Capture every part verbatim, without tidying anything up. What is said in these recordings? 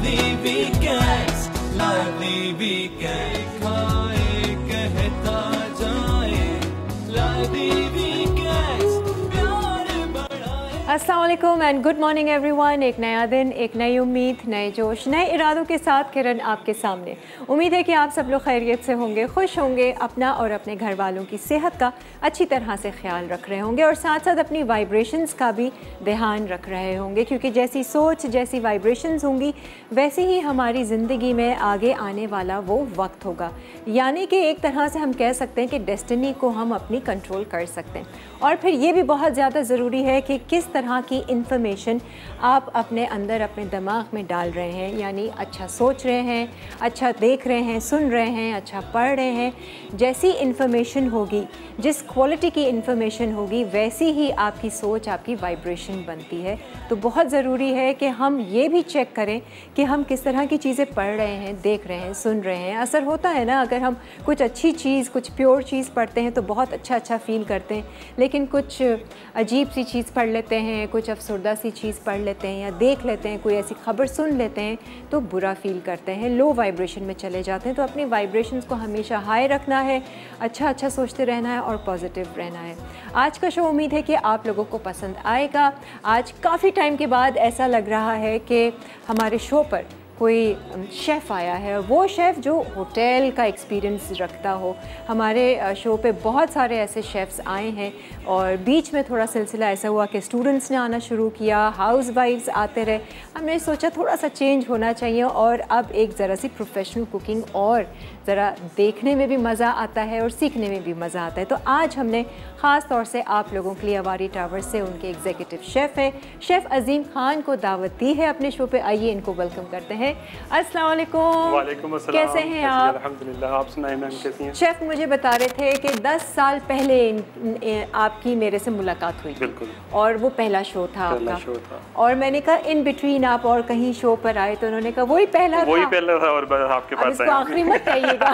lively weekends, lively weekend खाए कहता जाए, lively weekends प्यार बढ़ाए। अस्सलाम वालेकुम एंड गुड मॉर्निंग एवरीवन। एक नया दिन, एक नई उम्मीद, नए जोश, नए इरादों के साथ किरण आपके सामने। उम्मीद है कि आप सब लोग खैरियत से होंगे, खुश होंगे, अपना और अपने घर वालों की सेहत का अच्छी तरह से ख्याल रख रहे होंगे और साथ साथ अपनी वाइब्रेशंस का भी ध्यान रख रहे होंगे, क्योंकि जैसी सोच, जैसी वाइब्रेशंस होंगी वैसे ही हमारी ज़िंदगी में आगे आने वाला वो वक्त होगा। यानी कि एक तरह से हम कह सकते हैं कि डेस्टिनी को हम अपनी कंट्रोल कर सकते हैं। और फिर ये भी बहुत ज़्यादा ज़रूरी है कि किस तरह की इंफॉर्मेशन आप अपने अंदर, अपने दिमाग में डाल रहे हैं। यानी अच्छा सोच रहे हैं, अच्छा देख रहे हैं, सुन रहे हैं, अच्छा पढ़ रहे हैं। जैसी इंफॉर्मेशन होगी, जिस क्वालिटी की इंफॉर्मेशन होगी, वैसी ही आपकी सोच, आपकी वाइब्रेशन बनती है। तो बहुत ज़रूरी है कि हम ये भी चेक करें कि हम किस तरह की चीज़ें पढ़ रहे हैं, देख रहे हैं, सुन रहे हैं। असर होता है ना, अगर हम कुछ अच्छी चीज़, कुछ प्योर चीज़ पढ़ते हैं तो बहुत अच्छा अच्छा फ़ील करते हैं, लेकिन कुछ अजीब सी चीज़ पढ़ लेते हैं, कुछ अफसरदा सी चीज़ पढ़ लेते हैं या देख लेते हैं, कोई ऐसी खबर सुन लेते हैं तो बुरा फ़ील करते हैं, लो वाइब्रेशन में चले जाते हैं। तो अपनी वाइब्रेशंस को हमेशा हाई रखना है, अच्छा अच्छा सोचते रहना है और पॉजिटिव रहना है। आज का शो उम्मीद है कि आप लोगों को पसंद आएगा। आज काफ़ी टाइम के बाद ऐसा लग रहा है कि हमारे शो पर कोई शेफ़ आया है, और वो शेफ़ जो होटल का एक्सपीरियंस रखता हो। हमारे शो पे बहुत सारे ऐसे शेफ़्स आए हैं और बीच में थोड़ा सिलसिला ऐसा हुआ कि स्टूडेंट्स ने आना शुरू किया, हाउस वाइफ्स आते रहे। हमने सोचा थोड़ा सा चेंज होना चाहिए और अब एक ज़रा सी प्रोफेशनल कुकिंग और ज़रा देखने में भी मज़ा आता है और सीखने में भी मज़ा आता है। तो आज हमने ख़ास तौर से आप लोगों के लिए अवारी टावर्स से उनके एग्जीक्यूटिव शेफ़ हैं, शेफ़ अजीम खान को दावत दी है अपने शो पे। आइए इनको वेलकम करते हैं। अस्सलाम वालेकुम। वालेकुम अस्सलाम। कैसे हैं आप? अल्हम्दुलिल्लाह, आप सुनाएं मैम, कैसी हैं? शेफ़ मुझे बता रहे थे कि दस साल पहले इन, इन, आपकी मेरे से मुलाकात हुई। बिल्कुल। और वो पहला शो था पहला आपका। शो था। और मैंने कहा इन बिटवीन आप और कहीं शो पर आए, तो उन्होंने कहा वही पहला वही था। पहला था और बस आपके अब पास इसको आखिरी मत कहिएगा।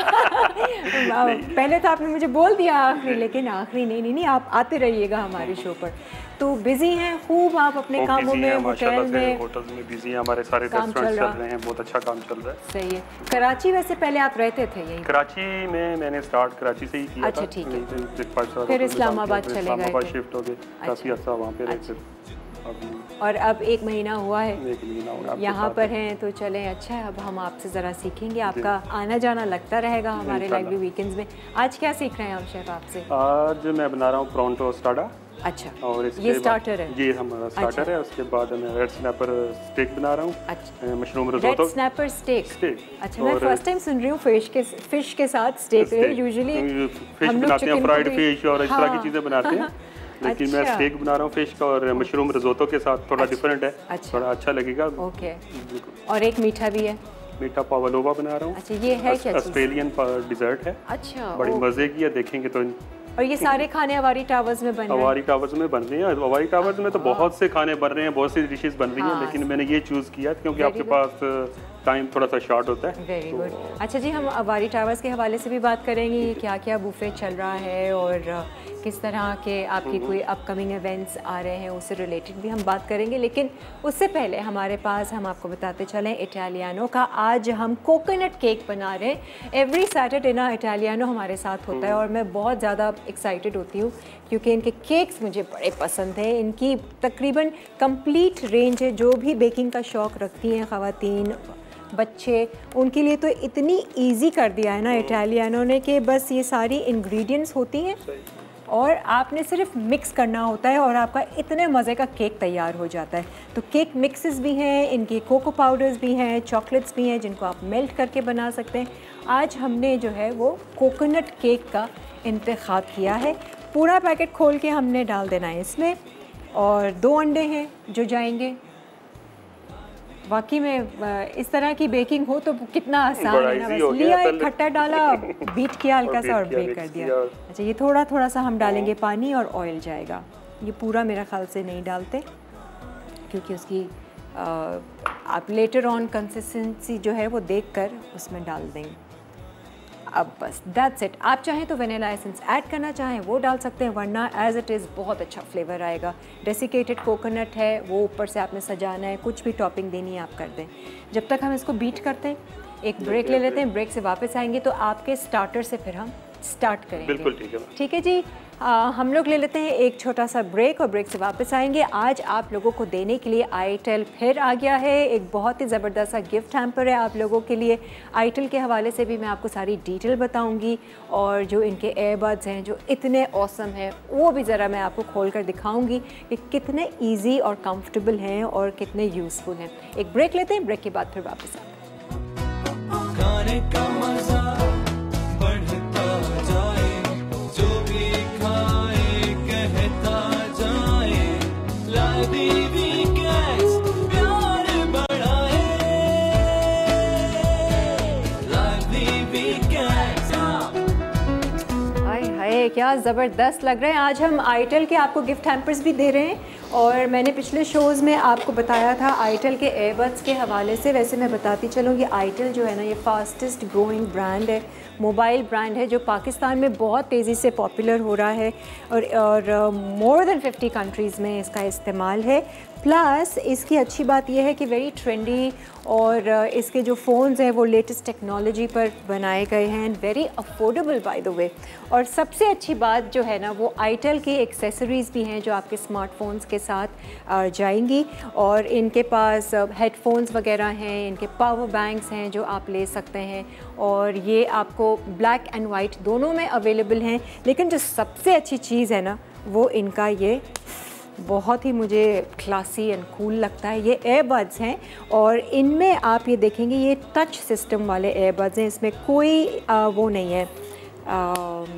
पहले तो आपने मुझे बोल दिया आखिरी, लेकिन आखिरी नहीं नहीं नहीं आप आते रहिएगा हमारे शो पर। तो बिजी हैं खूब आप अपने कामों में, होटल में, होटल्स में बिजी हैं, हमारे सारे रेस्टोरेंट्स चल रहे हैं, बहुत अच्छा काम चल रहा है। सही है। कराची वैसे पहले आप रहते थे यहीं? कराची में मैंने स्टार्ट कराची से ही किया अच्छा, था। ठीक है। है। फिर इस्लामाबाद चले गए इस्लामाबाद थे। शिफ्ट हो गए, काफ़ी अर्सा वहाँ पे रहे थे। और अब एक महीना हुआ है एक महीना हुआ आपके यहाँ साथ पर हैं, तो चलें अच्छा है। अब हम आपसे ज़रा सीखेंगे, आपका आना जाना लगता रहेगा हमारे लाइवली वीकेंड्स में। आज क्या सीख रहे हैं हम शेफ़ आपसे? आज मैं बना रहा हूँ प्रॉन्टो स्टाडा। अच्छा, और इसके ये स्टार्टर है? ये हमारा स्टार्टर अच्छा। है। उसके बाद मैं रेड स्नैपर स्टेक बना रहा हूँ। अच्छा, mushroom red risotto snapper steak. Steak. अच्छा, मैं फर्स्ट टाइम सुन रही हूँ फिश के फिश के साथ स्टेक। यूजुअली फिश बनाते हैं, फ्राइड फिश और इस तरह की चीज़ें बनाते हैं, लेकिन मैं स्टेक बना रहा हूँ फिश का और मशरूम रिज़ोटो के साथ। थोड़ा डिफरेंट है, थोड़ा अच्छा लगेगा। ओके। और एक मीठा भी है? मीठा पावलोवा बना रहा हूँ। अच्छा, ये है क्या? ऑस्ट्रेलियन डिजर्ट है। अच्छा, बड़ी मज़े की है, देखेंगे तो। और ये सारे खाने अवारी टावर्स में बन रहे हैं? अवारी टावर्स में बन रही हैं। अवारी टावर्स में तो बहुत से खाने बन रहे हैं, बहुत सी डिशेस बन रही हैं, लेकिन मैंने ये चूज़ किया क्योंकि आपके पास टाइम थोड़ा सा शॉर्ट होता है। Very good. अच्छा जी, हम अवारी टावर्स के हवाले से भी बात करेंगे, क्या क्या बुफे चल रहा है और किस तरह के आपकी कोई अपकमिंग इवेंट्स आ रहे हैं, उससे रिलेटेड भी हम बात करेंगे। लेकिन उससे पहले हमारे पास, हम आपको बताते चलें, इटालियानो का आज हम कोकोनट केक बना रहे हैं। एवरी सैटरडे ना इटालियानो हमारे साथ होता है और मैं बहुत ज़्यादा एक्साइटेड होती हूँ क्योंकि इनके केक्स मुझे बड़े पसंद हैं। इनकी तकरीबन कंप्लीट रेंज है, जो भी बेकिंग का शौक़ रखती हैं ख़वातीन, बच्चे, उनके लिए तो इतनी इजी कर दिया है ना इटालियानो ने कि बस ये सारी इंग्रेडिएंट्स होती हैं और आपने सिर्फ मिक्स करना होता है और आपका इतने मज़े का केक तैयार हो जाता है। तो केक मिक्सेस भी हैं, इनकी कोको पाउडर्स भी हैं, चॉकलेट्स भी हैं जिनको आप मेल्ट करके बना सकते हैं। आज हमने जो है वो कोकोनट केक का इंतखाब किया है। पूरा पैकेट खोल के हमने डाल देना है इसमें, और दो अंडे हैं जो जाएंगे। वाकई में इस तरह की बेकिंग हो तो कितना आसान है ना, बस लिया, एक खट्टा डाला, बीट किया हल्का सा और बेक कर दिया। अच्छा, ये थोड़ा थोड़ा सा हम डालेंगे पानी और ऑयल जाएगा। ये पूरा मेरा ख्याल से नहीं डालते क्योंकि उसकी आ, आप लेटर ऑन कंसिस्टेंसी जो है वो देखकर उसमें डाल देंगे। अब बस दैट्स इट। आप चाहें तो वनीला एसेंस ऐड करना चाहें वो डाल सकते हैं, वरना एज इट इज़ बहुत अच्छा फ्लेवर आएगा। डेसिकेटेड कोकोनट है वो ऊपर से आपने सजाना है, कुछ भी टॉपिंग देनी है आप कर दें। जब तक हम इसको बीट करते हैं एक ब्रेक ले लेते हैं, ब्रेक से वापस आएंगे तो आपके स्टार्टर से फिर हम स्टार्ट करेंगे। बिल्कुल ठीक है ठीक है जी। आ, हम लोग ले लेते हैं एक छोटा सा ब्रेक और ब्रेक से वापस आएंगे। आज आप लोगों को देने के लिए आईटेल फिर आ गया है, एक बहुत ही ज़बरदस्त सा गिफ्ट हैम्पर है आप लोगों के लिए। आईटेल के हवाले से भी मैं आपको सारी डिटेल बताऊंगी और जो इनके एयरबड्स हैं जो इतने ऑसम हैं वो भी ज़रा मैं आपको खोल कर दिखाऊँगी कि कितने ईजी और कम्फर्टेबल हैं और कितने यूज़फुल हैं। एक ब्रेक लेते हैं, ब्रेक के बाद फिर वापस आते हैं। खाने का मजा बढ़ता जाए, जो भी खाए कहता जाए, लादी वीकेंड्स प्यार बढ़ाए, लादी वीकेंड्स। हाय हाय क्या ज़बरदस्त लग रहे हैं। आज हम आईटेल के आपको गिफ्ट हैम्पर्स भी दे रहे हैं और मैंने पिछले शोज़ में आपको बताया था आईटेल के एयरबड्स के हवाले से। वैसे मैं बताती चलूँ ये आईटेल जो है ना ये फास्टेस्ट ग्रोइंग ब्रांड है, मोबाइल ब्रांड है जो पाकिस्तान में बहुत तेज़ी से पॉपुलर हो रहा है और और मोर देन फिफ्टी कंट्रीज़ में इसका इस्तेमाल है। प्लस इसकी अच्छी बात यह है कि वेरी ट्रेंडी और इसके जो फ़ोन्स हैं वो लेटेस्ट टेक्नोलॉजी पर बनाए गए हैं, very affordable by the way. और सबसे अच्छी बात जो है ना वो आईटेल की एक्सेसरीज़ भी हैं जो आपके स्मार्टफोन्स के साथ जाएंगी। और इनके पास हेडफोन्स वगैरह हैं, इनके पावर बैंक्स हैं जो आप ले सकते हैं और ये आपको ब्लैक एंड वाइट दोनों में अवेलेबल हैं। लेकिन जो सबसे अच्छी चीज़ है ना वो इनका ये बहुत ही मुझे क्लासी एंड कूल लगता है, ये एयरबड्स हैं और इनमें आप ये देखेंगे ये टच सिस्टम वाले एयरबड्स हैं। इसमें कोई आ, वो नहीं है आ,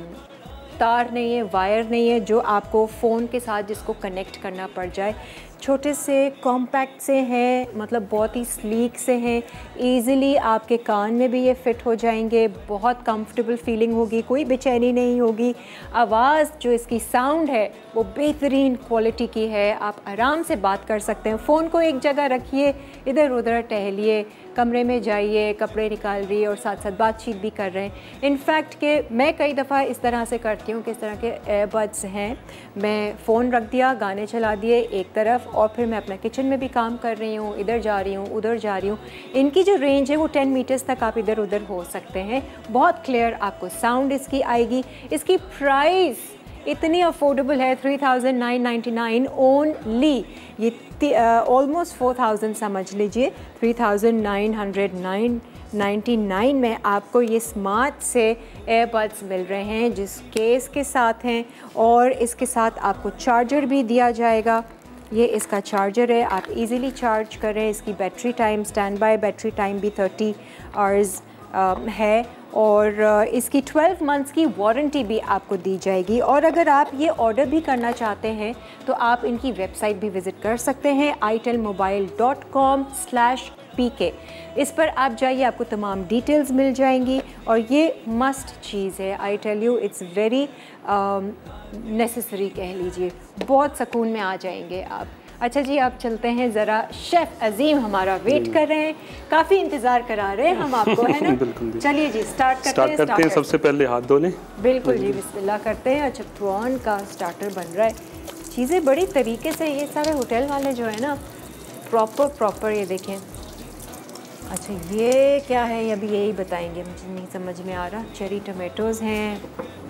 तार नहीं है, वायर नहीं है जो आपको फ़ोन के साथ जिसको कनेक्ट करना पड़ जाए। छोटे से कॉम्पैक्ट से हैं, मतलब बहुत ही स्लीक से हैं, इजीली आपके कान में भी ये फ़िट हो जाएंगे, बहुत कंफर्टेबल फीलिंग होगी, कोई बेचैनी नहीं होगी। आवाज़ जो इसकी साउंड है वो बेहतरीन क्वालिटी की है, आप आराम से बात कर सकते हैं। फ़ोन को एक जगह रखिए, इधर उधर टहलिए, कमरे में जाइए, कपड़े निकाल रही है और साथ साथ बातचीत भी कर रहे हैं। इनफैक्ट कि मैं कई दफ़ा इस तरह से करती हूँ कि इस तरह के एयरबड्स हैं, मैं फ़ोन रख दिया, गाने चला दिए एक तरफ और फिर मैं अपना किचन में भी काम कर रही हूँ, इधर जा रही हूँ उधर जा रही हूँ। इनकी जो रेंज है वो टेन मीटर्स तक आप इधर उधर हो सकते हैं, बहुत क्लियर आपको साउंड इसकी आएगी। इसकी प्राइस इतनी अफोर्डेबल है, three thousand nine ninety nine only. ये ऑलमोस्ट फोर थाउजेंड समझ लीजिए, three thousand nine hundred nine ninety nine में आपको ये स्मार्ट से एयरबड्स मिल रहे हैं जिस केस के साथ हैं और इसके साथ आपको चार्जर भी दिया जाएगा। ये इसका चार्जर है, आप इजीली चार्ज करें। इसकी battery time, standby battery time भी थर्टी आवर्स है और इसकी ट्वेल्व मंथ्स की वारंटी भी आपको दी जाएगी। और अगर आप ये ऑर्डर भी करना चाहते हैं तो आप इनकी वेबसाइट भी विज़िट कर सकते हैं, itel mobile dot com slash P K. इस पर आप जाइए, आपको तमाम डिटेल्स मिल जाएंगी और ये मस्ट चीज़ है। I tell you it's very necessary कह लीजिए, बहुत सुकून में आ जाएंगे आप। अच्छा जी, आप चलते हैं ज़रा, शेफ़ अजीम हमारा वेट कर रहे हैं, काफ़ी इंतज़ार करा रहे हैं हम आपको, है ना? चलिए जी स्टार्ट करते स्टार्ट हैं करते हैं सबसे पहले हाथ धो लें। बिल्कुल जी, बिस्मिल्लाह करते हैं। अच्छा, प्रॉन का स्टार्टर बन रहा है, चीज़ें बड़ी तरीके से, ये सारे होटल वाले जो है ना प्रॉपर प्रॉपर ये देखें। अच्छा ये क्या है, अभी यही बताएंगे, मुझे नहीं समझ में आ रहा। चेरी टमेटोज़ हैं।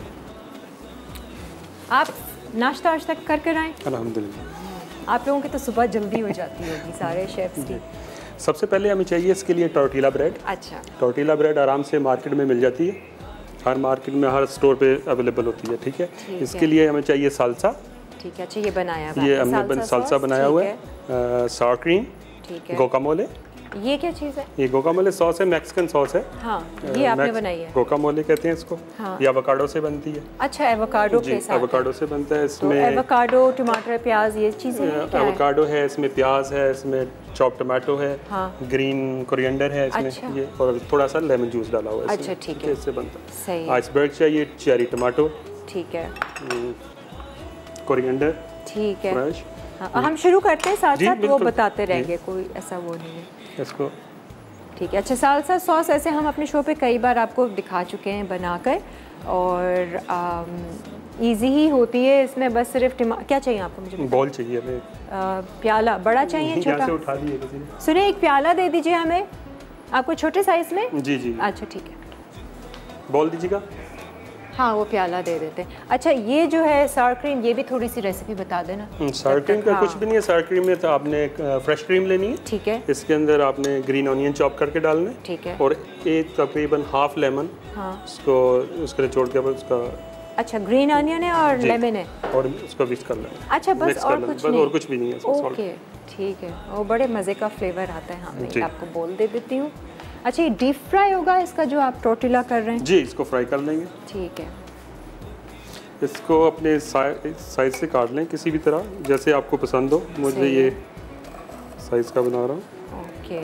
आप नाश्ता आज तक कर कर आए? अल्हम्दुलिल्लाह। आप लोगों की तो सुबह जल्दी हो जाती होगी सारे शेफ्स की। सबसे पहले हमें चाहिए इसके लिए टोर्टिला ब्रेड। अच्छा, टोर्टिला ब्रेड आराम से मार्केट में मिल जाती है, हर मार्केट में हर स्टोर पे अवेलेबल होती है, ठीक है। इसके लिए हमें चाहिए सालसा, ठीक है। अच्छा ये बनाया हुआ, ये हमने सालसा बनाया हुआ है, सावर क्रीम, ठीक है। गोकामोले, ये क्या चीज़ है? ये गोकामोले सॉस है, मैक्सिकन सॉस है। हाँ, ये आपने बनाई है। गोकामोले कहते हैं इसको। हाँ। ये एवोकाडो से बनती है। अच्छा, एवोकाडो के साथ? एवोकाडो से बनता है। इसमें तो एवोकाडो, टमाटर, प्याज, ये चीज़ें हैं क्या? एवोकाडो है, इसमें प्याज है, इसमें चॉप टमाटो है, हाँ। ग्रीन कोरिएंडर है इसमें। अच्छा। ये और थोड़ा सा लेमन जूस डाला हुआ है। अच्छा ठीक है, इससे बनता है। सही। आइसबर्ग चाहिए, चेरी टमाटो, ठीक है, कोरिएंडर, ठीक है। फ्रेश। हाँ, हम शुरू करते हैं साथ जी, साथ वो बिल्कुल। बताते रहेंगे, कोई ऐसा वो नहीं है। इसको ठीक है। अच्छा, सालसा सॉस ऐसे हम अपने शो पे कई बार आपको दिखा चुके हैं बनाकर, और इजी ही होती है। इसमें बस सिर्फ टिमा क्या चाहिए आपको? मुझे बॉल चाहिए हमें। प्याला बड़ा चाहिए? छोटा से उठा दिए किसी ने। सुनिए, एक प्याला दे दीजिए हमें, आपको छोटे साइज़ में। जी जी। अच्छा ठीक है, बॉल दीजिएगा। हाँ, वो प्याला दे देते हैं। अच्छा, ये जो है सार क्रीम, ये भी थोड़ी सी रेसिपी बता देना। सार क्रीम का हाँ। कुछ भी नहीं है। सार क्रीम में तो आपने फ्रेश क्रीम लेनी है। ठीक है। इसके अंदर आपने ग्रीन ऑनियन चॉप करके डालना है। ठीक है। और एक तकरीबन हाफ लेमन, हाँ, उसको उसके निचोड़ के बाद उसका। अच्छा, ग्रीन ऑनियन है और लेमन है, और उसको मिक्स कर लेना। अच्छा, बस और कुछ बस नहीं? और कुछ भी नहीं है। ओके, ठीक है। वो बड़े मज़े का फ्लेवर आता है। हाँ, मैं आपको बोल दे देती हूँ। अच्छा, ये डीप फ्राई होगा इसका जो आप टोर्टिला कर रहे हैं? जी, इसको फ्राई कर लेंगे। ठीक है। इसको अपने साइज से काट लें किसी भी तरह, जैसे आपको पसंद हो। मुझे ये साइज का बना रहा हूँ। ओके।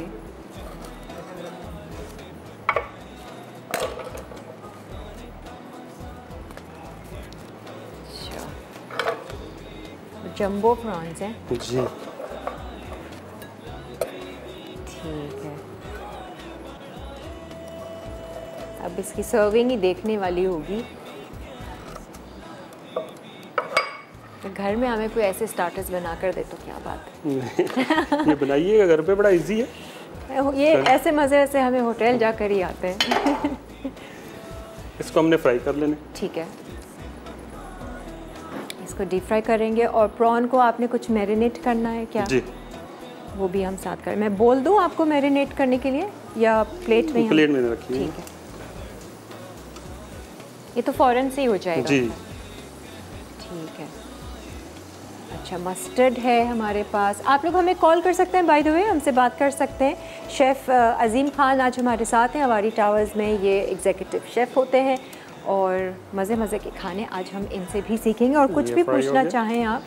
जंबो प्रॉन्स हैं जी। ठीक है। अब इसकी सर्विंग ही देखने वाली होगी। घर में हमें कोई ऐसे स्टार्टर्स बना कर दे तो क्या बात है। ये बनाइएगा घर पे, बड़ा इजी है। ये ऐसे मज़े से हमें होटल जाकर ही आते हैं। इसको हमने फ्राई कर लेना। ठीक है, इसको डीप फ्राई करेंगे। और प्रॉन को आपने कुछ मैरिनेट करना है क्या? जी, वो भी हम साथ करें। मैं बोल दूं आपको मैरिनेट करने के लिए, या प्लेट में? प्लेट में रखिए। ठीक है, ये तो फ़ौरन से ही हो जाएगा। जी, ठीक है। अच्छा, मस्टर्ड है हमारे पास। आप लोग हमें कॉल कर सकते हैं, बाय द वे हमसे बात कर सकते हैं। शेफ़ अज़ीम खान आज हमारे साथ हैं हवारी टावर्स में। ये एग्जीक्यूटिव शेफ़ होते हैं, और मज़े मज़े के खाने आज हम इनसे भी सीखेंगे। और कुछ भी पूछना चाहें आप।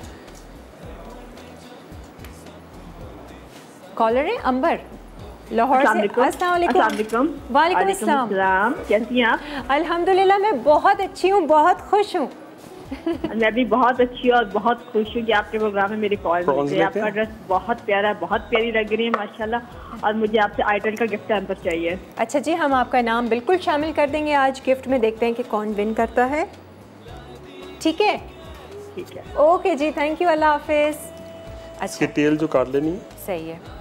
कॉलर है अंबर लाहौर से। अस्सलाम वालेकुम। वालेकुम अस्सलाम। कैसी हैं आप? अल्हम्दुलिल्लाह, मैं बहुत अच्छी हूँ, बहुत खुश हूँ। मैं भी बहुत अच्छी हूँ और बहुत खुश हूँ कि आपके प्रोग्राम में मेरी कॉल मिली है। आपका ड्रेस बहुत प्यारा, बहुत प्यारी लग रही है माशाल्लाह। और मुझे आपसे आइटल का गिफ्ट हैम्पर चाहिए। अच्छा जी, हम आपका नाम बिल्कुल शामिल कर देंगे आज गिफ्ट में। देखते हैं कि कौन विन करता है। ठीक है, ठीक है। ओके जी, थैंक यू, अल्लाह हाफिज़। अच्छा, तेल जो काट लेनी है। सही है।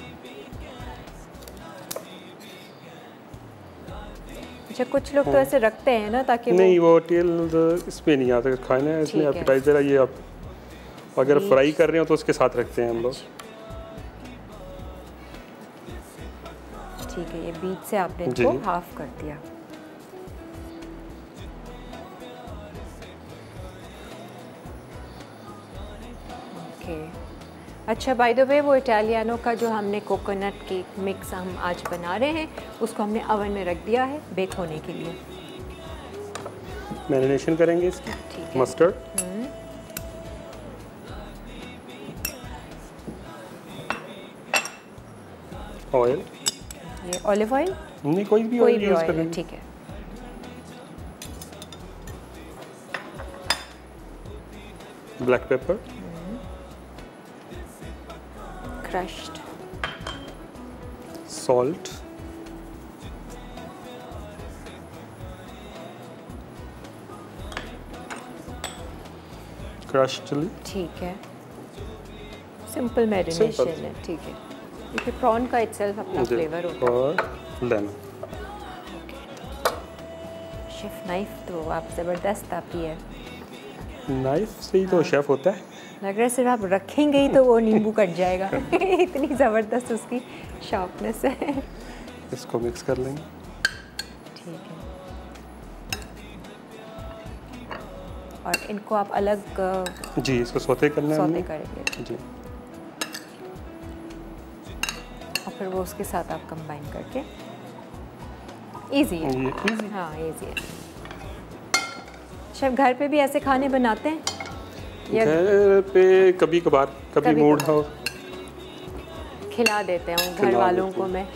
अच्छा, कुछ लोग तो ऐसे रखते हैं ना, ताकि नहीं, वो तेल इसमें नहीं आता खाना है। इसमें एपेटाइजर है ये। आप अगर फ्राई कर रहे हो तो उसके साथ रखते हैं हम लोग। ठीक है, ये बीच से आपने इनको हाफ कर दिया। ओके। अच्छा, बाय द वे, वो इटालियानो का जो हमने कोकोनट केक मिक्स हम आज बना रहे हैं, उसको हमने ओवन में रख दिया है बेक होने के लिए। मैरिनेशन करेंगे इसकी। ठीक है। Mustard, oil. ये ऑलिव ऑयल? नहीं, कोई भी कोई ऑयल भी यूज़ ऑयल, करेंगे। ठीक है। Black pepper, crushed salt, crushed chilli. ठीक है, सिंपल मैरिनेशन है। ठीक है, क्योंकि प्रॉन का इटसेल्फ अपना फ्लेवर होता है। और लेमन। शेफ नाइफ तो आप ज़बरदस्त आपकी है। नाइफ से ही तो शेफ होता है। लग रहा है सिर्फ आप रखेंगे ही तो वो नींबू कट जाएगा। इतनी ज़बरदस्त उसकी शार्पनेस है। इसको मिक्स कर लेंगे। ठीक है, और इनको आप अलग जी, इसको सौते करना है। सौते करेंगे जी, और फिर वो उसके साथ आप कंबाइन करके। इजी है। ये इजी। हाँ, इजी है। शेफ घर पे भी ऐसे खाने बनाते हैं? घर पे कभी कभार, कभी मूड हो खिला देते हैं घर वालों को। मैं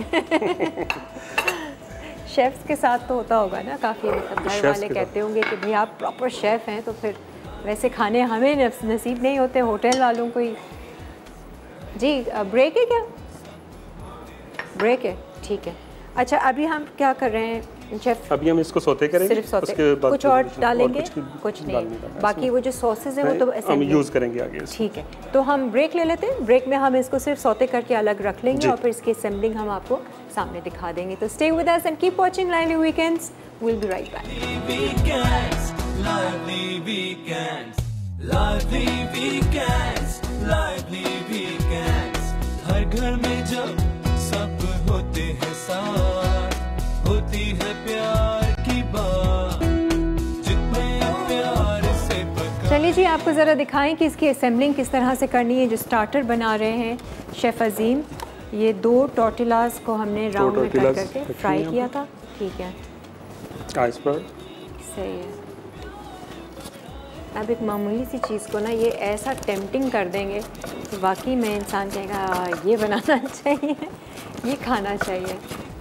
शेफ्स के साथ तो होता होगा ना काफ़ी, मतलब घर वाले कहते होंगे कि भाई आप प्रॉपर शेफ़ हैं, तो फिर वैसे खाने हमें नसीब नहीं होते, होटल वालों को ही। जी, ब्रेक है क्या? ब्रेक है, ठीक है। अच्छा अभी हम क्या कर रहे हैं शेफ? अभी हम इसको सौते करेंगे, सिर्फ सौते, उसके बाद कुछ और डालेंगे? और कुछ, कुछ नहीं, नहीं बाकी वो जो सॉसेज हैं वो तो हम यूज़ करेंगे आगे। ठीक है, तो हम ब्रेक ले लेते हैं। ब्रेक में हम इसको सिर्फ सौते करके अलग रख लेंगे और फिर इसकी असेंबलिंग हम आपको सामने दिखा देंगे। तो stay with us and keep watching lively weekends, we will be right back. Weekends, lively weekends, lively weekends, lively weekends. हर घर में जब सब होते हैं साथ, होती है प्यार की बात, जितने प्यार से पका। चलिए जी, आपको ज़रा दिखाएं कि इसकी असेंबलिंग किस तरह से करनी है। जो स्टार्टर बना रहे हैं शेफ़ अजीम, ये दो टॉर्टिलास को हमने राउंड में कट करके फ्राई किया था। ठीक है, आइसबर्ग सही है। अब एक मामूली सी चीज़ को ना ये ऐसा टेम्पटिंग कर देंगे कि वाकई में इंसान कहेगा ये बनाना चाहिए, ये खाना चाहिए।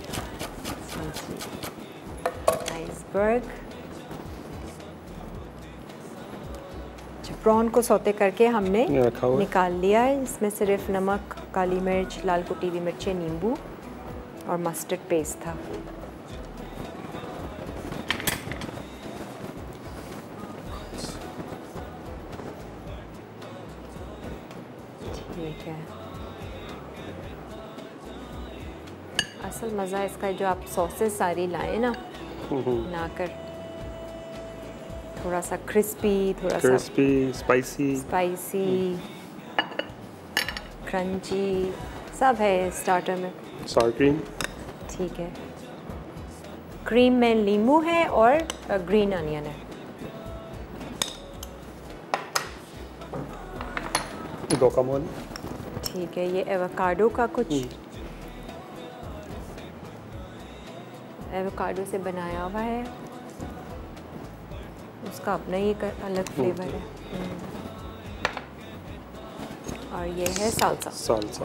आइसबर्ग, प्रॉन को सौते करके हमने निकाल लिया है। इसमें सिर्फ नमक, काली मिर्च, लाल कुटी हुई मिर्चें, नींबू और मस्टर्ड पेस्ट था। ठीक है, असल मज़ा इसका जो आप सॉसेस सारी लाए ना बनाकर, थोड़ा सा क्रिस्पी, थोड़ा सा क्रिस्पी, स्पाइसी स्पाइसी, क्रंची, सब है स्टार्टर में। सार क्रीम, ठीक है, क्रीम में नींबू है और ग्रीन अनियन है। गुआकामोले, ठीक है, ये एवोकाडो का कुछ एवोकाडो से बनाया हुआ है, उसका अपना ही एक अलग फ्लेवर है। और ये है साल्सा। साल्सा,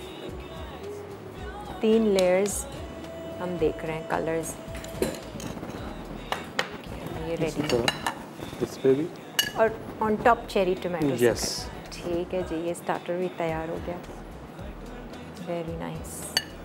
तीन लेयर्स हम देख रहे हैं, कलर्स। ये रेडी, इस पे भी, और on top cherry tomato. Yes, ठीक है जी, ये स्टार्टर भी तैयार हो गया। Very nice.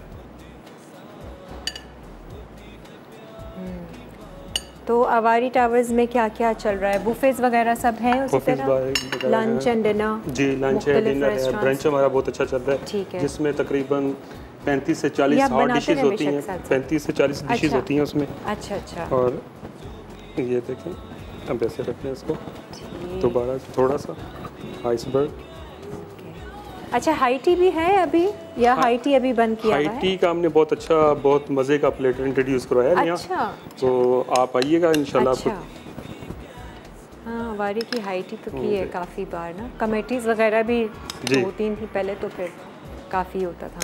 तो अवारी टावर्स में क्या क्या चल रहा है? बुफेज वगैरह सब हैं उसी तरह? Lunch and dinner? जी, लंच है, डिनर है, ब्रंच हमारा बहुत अच्छा चल रहा है। ठीक है, जिसमें तकरीबन पैंतीस से चालीस हॉट डिशेज होती हैं, पैंतीस से चालीस डिशेज होती हैं उसमें। अच्छा अच्छा। और ये देखें, अब ऐसे रखते हैं इसको दोबारा, थोड़ा सा आइसबर्ग। अच्छा, हाई टी भी है अभी या हाई टी अभी बंद किया हुआ है? हाई टी का हमने बहुत अच्छा, बहुत मज़े का प्लेट इंट्रोड्यूस करवाया है। अच्छा, तो आप आइएगा इंशाल्लाह। अच्छा, हाँ, वारी की हाई टी तो की है काफ़ी बार ना, कमेटीज़ वगैरह भी दो तीन थी पहले, तो फिर काफ़ी होता था।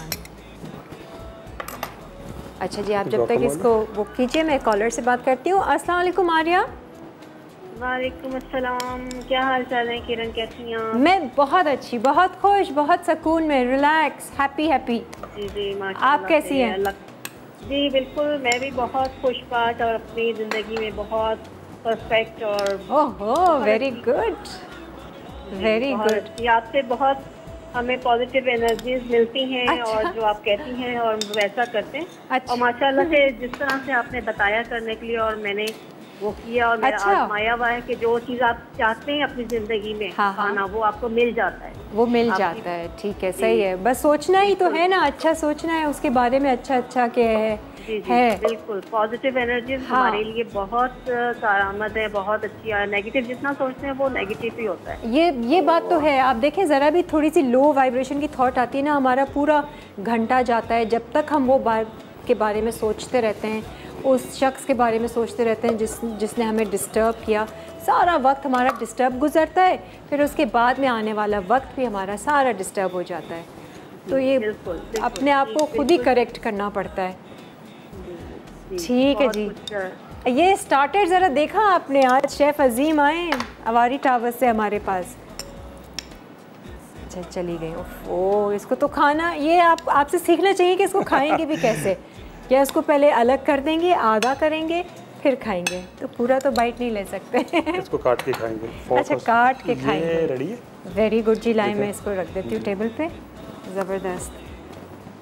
अच्छा जी, आप जब तक इसको वो कीजिए, मैं कॉलर से बात करती हूँ। अस्सलाम वालेकुम आर्या। वालेकुम अस्सलाम, क्या हाल चाल है किरण, कैसी हैं आप? मैं बहुत अच्छी, बहुत खुश, बहुत सुकून में, रिलैक्स, हैप्पी हैप्पी। जी जी, माशाल्लाह। आप कैसी हैं? जी बिल्कुल, मैं भी बहुत खुशबाश और अपनी ज़िंदगी में बहुत परफेक्ट और ओहो, वेरी गुड, वेरी गुड। आपसे बहुत हमें पॉजिटिव एनर्जीज मिलती हैं। अच्छा। और जो आप कहती हैं और वैसा करते हैं। अच्छा। और माशाल्लाह से जिस तरह से आपने बताया करने के लिए और मैंने वो किया और मेरा अच्छा। आजमाया हुआ है कि जो चीज़ आप चाहते हैं अपनी ज़िंदगी में हाँ, खाना, वो आपको मिल जाता है, वो मिल जाता है। ठीक है, सही है, बस सोचना ही तो है ना, अच्छा सोचना है उसके बारे में, अच्छा अच्छा क्या है। जी जी, है बिल्कुल, पॉजिटिव एनर्जीज हाँ। हमारे लिए बहुत कारआमद है, बहुत अच्छी है। नेगेटिव जितना सोचते हैं वो नेगेटिव ही होता है। ये ये बात तो है। आप देखें, ज़रा भी थोड़ी सी लो वाइब्रेशन की थॉट आती है ना, हमारा पूरा घंटा जाता है। जब तक हम वो बात के बारे में सोचते रहते हैं, उस शख्स के बारे में सोचते रहते हैं जिस जिसने हमें डिस्टर्ब किया, सारा वक्त हमारा डिस्टर्ब गुजरता है, फिर उसके बाद में आने वाला वक्त भी हमारा सारा डिस्टर्ब हो जाता है। तो ये बिल्कुल, बिल्कुल, अपने आप को खुद ही करेक्ट करना पड़ता है। ठीक है जी, ये स्टार्टर ज़रा देखा आपने? आज शेफ़ अजीम आए अवारी टावर से हमारे पास। अच्छा, चली गई। ओह, इसको तो खाना, ये आप आपसे सीखना चाहिए कि इसको खाएंगे भी कैसे। या इसको पहले अलग कर देंगे, आधा करेंगे, फिर खाएंगे, तो पूरा तो बाइट नहीं ले सकते। इसको काट के खाएंगे। अच्छा, काट के खाएंगे। ये रेडी है। वेरी गुड जी, लाइन में इसको रख देती हूँ टेबल पे। ज़बरदस्त।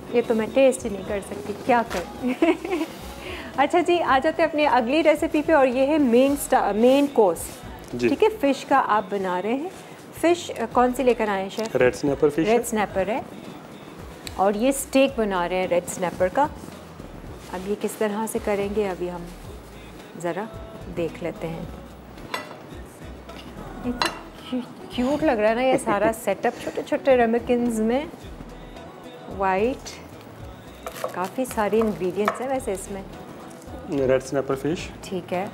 ये तो मैं टेस्ट ही नहीं कर सकती, क्या कर। अच्छा जी, आ जाते हैं अपनी अगली रेसिपी पे और ये है मेन मेन कोर्स। ठीक है, फ़िश का आप बना रहे हैं। फ़िश कौन सी लेकर आए हैं chef? Red snapper fish. Red snapper है और ये स्टेक बना रहे हैं रेड स्नैपर का। अब ये किस तरह से करेंगे अभी हम ज़रा देख लेते हैं। ये तो क्यूट लग रहा है ना ये सारा सेटअप, छोटे छोटे रेमिकिन्स में, वाइट, काफ़ी सारी इंग्रेडिएंट्स हैं वैसे इसमें। Red snapper fish. ठीक है,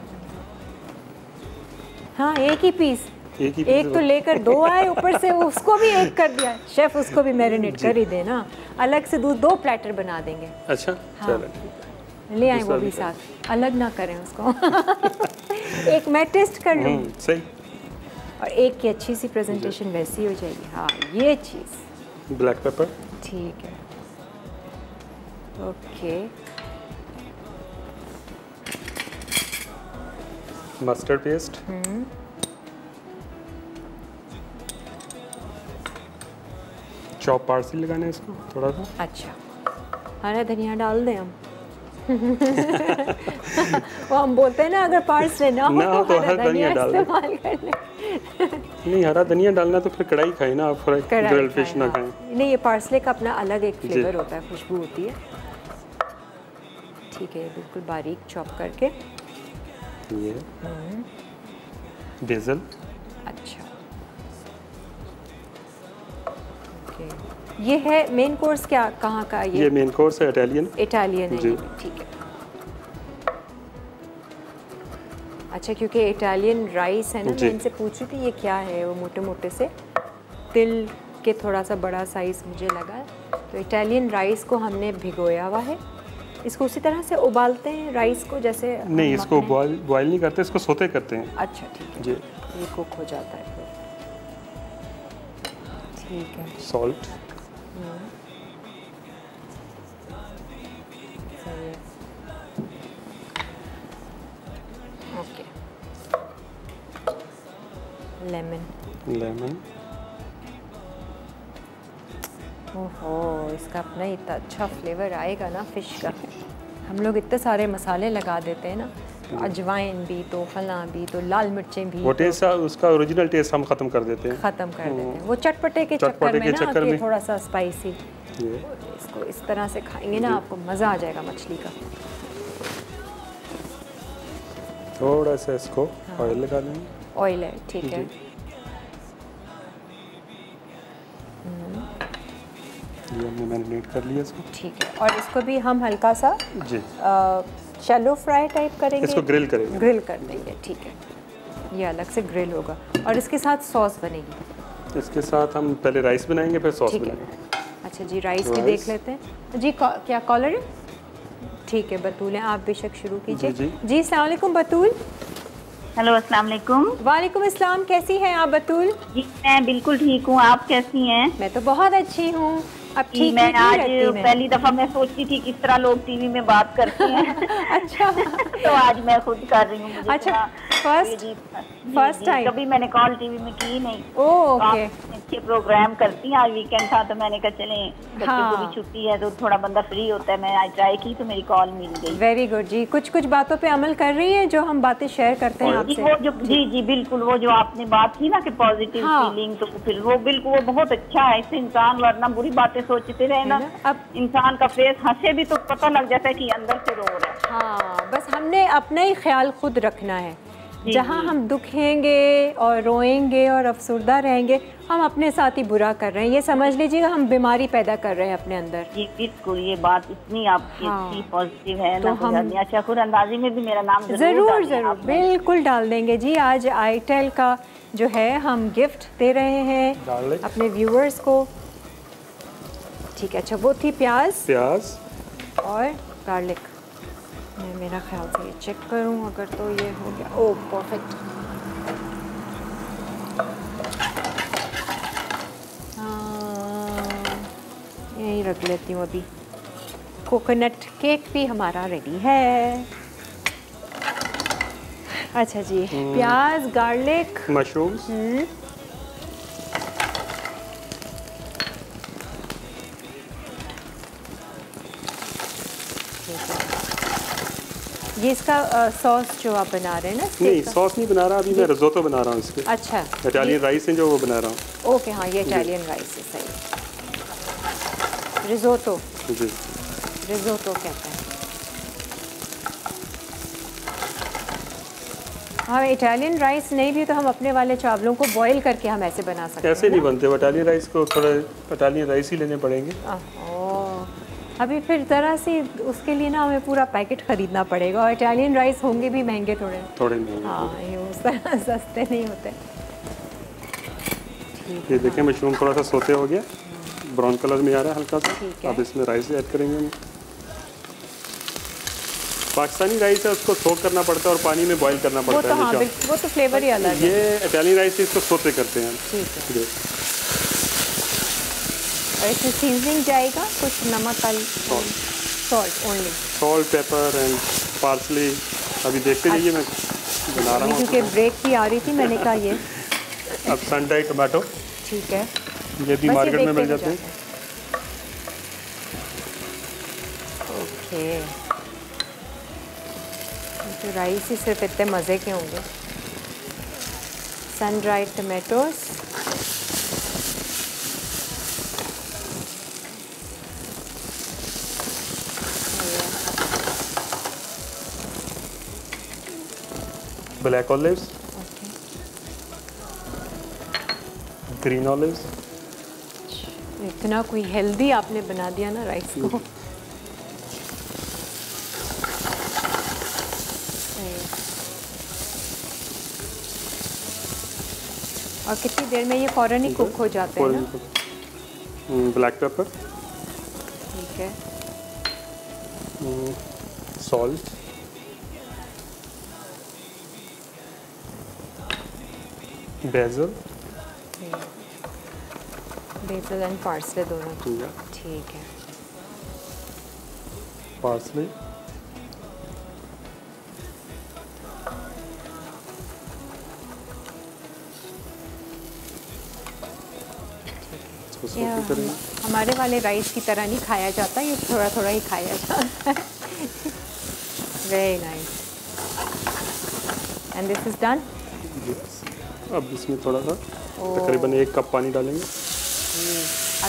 हाँ एक ही पीस, एक, ही एक तो लेकर दो आए, ऊपर से उसको भी एक कर दिया। शेफ उसको भी मैरिनेट कर ही देना, अलग से दो दो प्लेटर बना देंगे। अच्छा, हाँ, चलो ले आए वो भी साथ, अलग ना करें उसको। एक मैं टेस्ट कर लूँ, सही, और एक की अच्छी सी प्रेजेंटेशन वैसी हो जाएगी। हाँ ये चीज़, ब्लैक पेपर। ठीक है, okay, mustard paste, chop parsley लगाना है इसको थोड़ा सा। अच्छा, हरा धनिया डाल दें हम। वो हम बोलते हैं ना अगर पार्सले ना हो ना तो हरा धनिया डाल दें। इस्तेमाल कर लें। नहीं, हरा धनिया डालना तो फिर कढ़ाई खाए ना, आप ग्रिल्ड फिश ना खाएं। नहीं, ये पार्सले का अपना अलग एक फ्लेवर होता है, खुशबू होती है। ठीक है, बिल्कुल बारीक चॉप करके। ये बेसल। अच्छा, ओके, ये है मेन कोर्स। क्या कहाँ का ये? ये मेन कोर्स है, इटालियन। इटालियन है ये, ठीक है। अच्छा, क्योंकि इटालियन राइस है ना, मैं इनसे पूछ रही थी ये क्या है, वो मोटे मोटे से तिल के थोड़ा सा बड़ा साइज मुझे लगा। तो इटालियन राइस को हमने भिगोया हुआ है, इसको उसी तरह से उबालते हैं राइस को जैसे? नहीं, इसको बॉयल बॉयल नहीं करते, इसको सोते करते हैं। अच्छा, ठीक है जी, ये कुक हो जाता है फिर। ठीक है, सॉल्ट, सही है, ओके, लेमन, लेमन। ओहो, इसका अपना ही इतना अच्छा फ्लेवर आएगा ना फिश का। हम लोग इतने सारे मसाले लगा देते हैं ना, अजवाइन भी तो, फला भी तो, लाल मिर्चें भी, वो टेस्ट उसका ओरिजिनल टेस्ट हम खत्म कर देते हैं, खत्म कर देते हैं वो चटपटे के चक्कर में ना, कि थोड़ा सा स्पाइसी। इसको इस तरह से खाएंगे ना, आपको मज़ा आ जाएगा मछली का। थोड़ा सा इसको ऑयल लगा लेंगे। ऑयल है, ठीक है, ये हमने मैरिनेट कर लिया इसको। ठीक है, और इसको भी हम हल्का सा जी शैलो फ्राई टाइप करेंगे, इसको ग्रिल करेंगे, ग्रिल कर देंगे। ठीक है, ये अलग से ग्रिल होगा और इसके साथ सॉस बनेगी। इसके साथ हम पहले राइस बनाएंगे, फिर सॉस बनाएंगे। अच्छा जी, राइस भी देख लेते हैं जी। क्या कॉलर है? ठीक है, बतूल आप बेशक शुरू कीजिए। जी, जी, अस्सलाम वालेकुम बतूल। हेलो, अस्सलाम वालेकुम। वालेकुम अस्सलाम, कैसी हैं आप बतूल? जी मैं बिल्कुल ठीक हूँ, आप कैसी हैं? मैं तो बहुत अच्छी हूँ। अब ठीक मैं आज पहली दफा मैं सोचती थी किस तरह लोग टीवी में बात करते हैं। अच्छा, तो आज मैं खुद कर रही हूँ। अच्छा, फर्स्ट फर्स्ट टाइम कभी मैंने कॉल टीवी में की नहीं। ओके, अच्छे प्रोग्राम करती हैं। आज वीकेंड था तो मैंने कहा चलें, बच्चों को भी छुट्टी है तो थोड़ा बंदा फ्री होता है। मैं आज ट्राई की तो मेरी कॉल मिल गई। वेरी गुड जी। कुछ कुछ बातों पे अमल कर रही है जो हम बातें शेयर करते हैं आपसे। वो जो जी जी बिल्कुल, वो जो आपने बात की ना कि पॉजिटिव फीलिंग, तो फिर वो बिल्कुल वो बहुत अच्छा है। इससे इंसान वरना बुरी बातें सोचते रहे ना, अब इंसान का फेस हंसे भी तो पता लग जाता है कि अंदर से रो रहा है। हाँ, बस हमने अपना ही ख्याल खुद रखना है। जहाँ हम दुखेंगे और रोएंगे और अफसुर्दा रहेंगे, हम अपने साथ ही बुरा कर रहे हैं। ये समझ लीजिएगा हम बीमारी पैदा कर रहे हैं अपने अंदर। जी बिल्कुल, ये बात इतनी आपकी हाँ, इतनी पॉजिटिव है तो ना। हम शकुर अंदाजी में भी मेरा नाम ज़रूर ज़रूर बिल्कुल डाल देंगे जी। आज आईटेल का जो है हम गिफ्ट दे रहे हैं अपने व्यूअर्स को। ठीक है, अच्छा वो थी प्याज प्याज और गार्लिक। मैं मेरा ख्याल से ये चेक करूं, अगर तो ये हो गया। Oh perfect. हाँ, यहीं रख लेती हूँ अभी। कोकोनट केक भी हमारा रेडी है। अच्छा जी, प्याज, गार्लिक, मशरूम्स, ये इसका सॉस जो आप बना रहे हैं ना? नहीं, सॉस नहीं बना रहा, अभी मैं रिज़ोटो बना रहा हूँ इसके। अच्छा, इटालियन राइस है जो वो बना रहा हूँ। ओके, हाँ ये इटालियन राइस है, सही। रिज़ोटो जी, रिज़ोटो कहते हैं। हाँ, इटालियन राइस नहीं भी तो हम अपने वाले चावलों को बॉईल करके हम ऐसे बना सकते हैं। ऐसे नहीं बनते, इटालियन राइस को थोड़ा इटालियन राइस ही लेने पड़ेंगे। ओह, अभी फिर तरह से उसके लिए ना हमें पूरा पैकेट ख़रीदना पड़ेगा, और इटालियन राइस होंगे भी महंगे थोड़े थोड़े महंगे। हाँ, ये उस तरह सस्ते नहीं होते। ये देखें, मशरूम थोड़ा सा सोते हो गया, ब्राउन कलर में आ रहा है हल्का सा। अब इसमें राइस ऐड करेंगे हम। पाकिस्तानी राइस है, उसको सोक करना पड़ता है और पानी में बॉईल करना पड़ता है। वो तो, हाँ, वो तो फ्लेवर ही अलग है। ये इटालियन राइस इसको सोते करते हैं। ठीक है। और इसमें सीजनिंग जाएगा कुछ नमक, salt only, salt, pepper and parsley. अभी देखते जाइए, मैं बना रहा हूँ। क्योंकि ब्रेक भी आ रही थी, मैंने कहा ये अब सन ड्राइड टमाटो, ठीक है, ये भी मार्केट में मिल जाते हैं। ओके, तो राइस ही सिर्फ इतने मज़े के होंगे। Sun dried tomatoes, black olives, green olives. इतना कोई हेल्दी आपने बना दिया ना राइस को। और कितनी देर में ये फ़ौरन ही कुक हो जाते हैं ना? ब्लैक पेपर, ठीक है, salt, basil, basil and parsley दोनों, ठीक है। पार्सले, हमारे वाले राइस की तरह नहीं खाया जाता, ये थोड़ा थोड़ा ही खाया जाता है। Very nice, and this is done. अब इसमें थोड़ा सा तकरीबन एक कप पानी डालेंगे। अब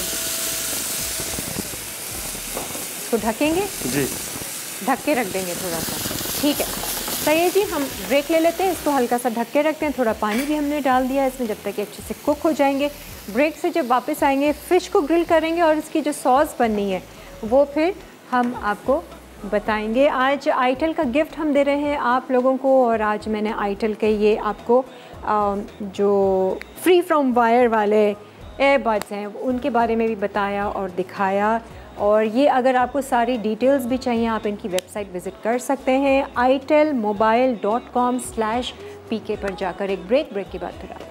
इसको ढकेंगे जी, ढक के रख देंगे थोड़ा सा, ठीक है। सही है जी, हम ब्रेक ले लेते हैं, इसको हल्का सा ढक के रखते हैं। थोड़ा पानी भी हमने डाल दिया इसमें, जब तक कि अच्छे से कुक हो जाएंगे। ब्रेक से जब वापस आएंगे, फ़िश को ग्रिल करेंगे और इसकी जो सॉस बननी है वो फिर हम आपको बताएंगे। आज आईटेल का गिफ्ट हम दे रहे हैं आप लोगों को, और आज मैंने आईटेल के ये आपको जो फ्री फ्रॉम वायर वाले एयरबड्स हैं उनके बारे में भी बताया और दिखाया। और ये अगर आपको सारी डिटेल्स भी चाहिए, आप इनकी वेबसाइट विज़िट कर सकते हैं, itel mobile dot com slash P K पर जाकर। एक ब्रेक ब्रेक के बाद फिर आते हैं।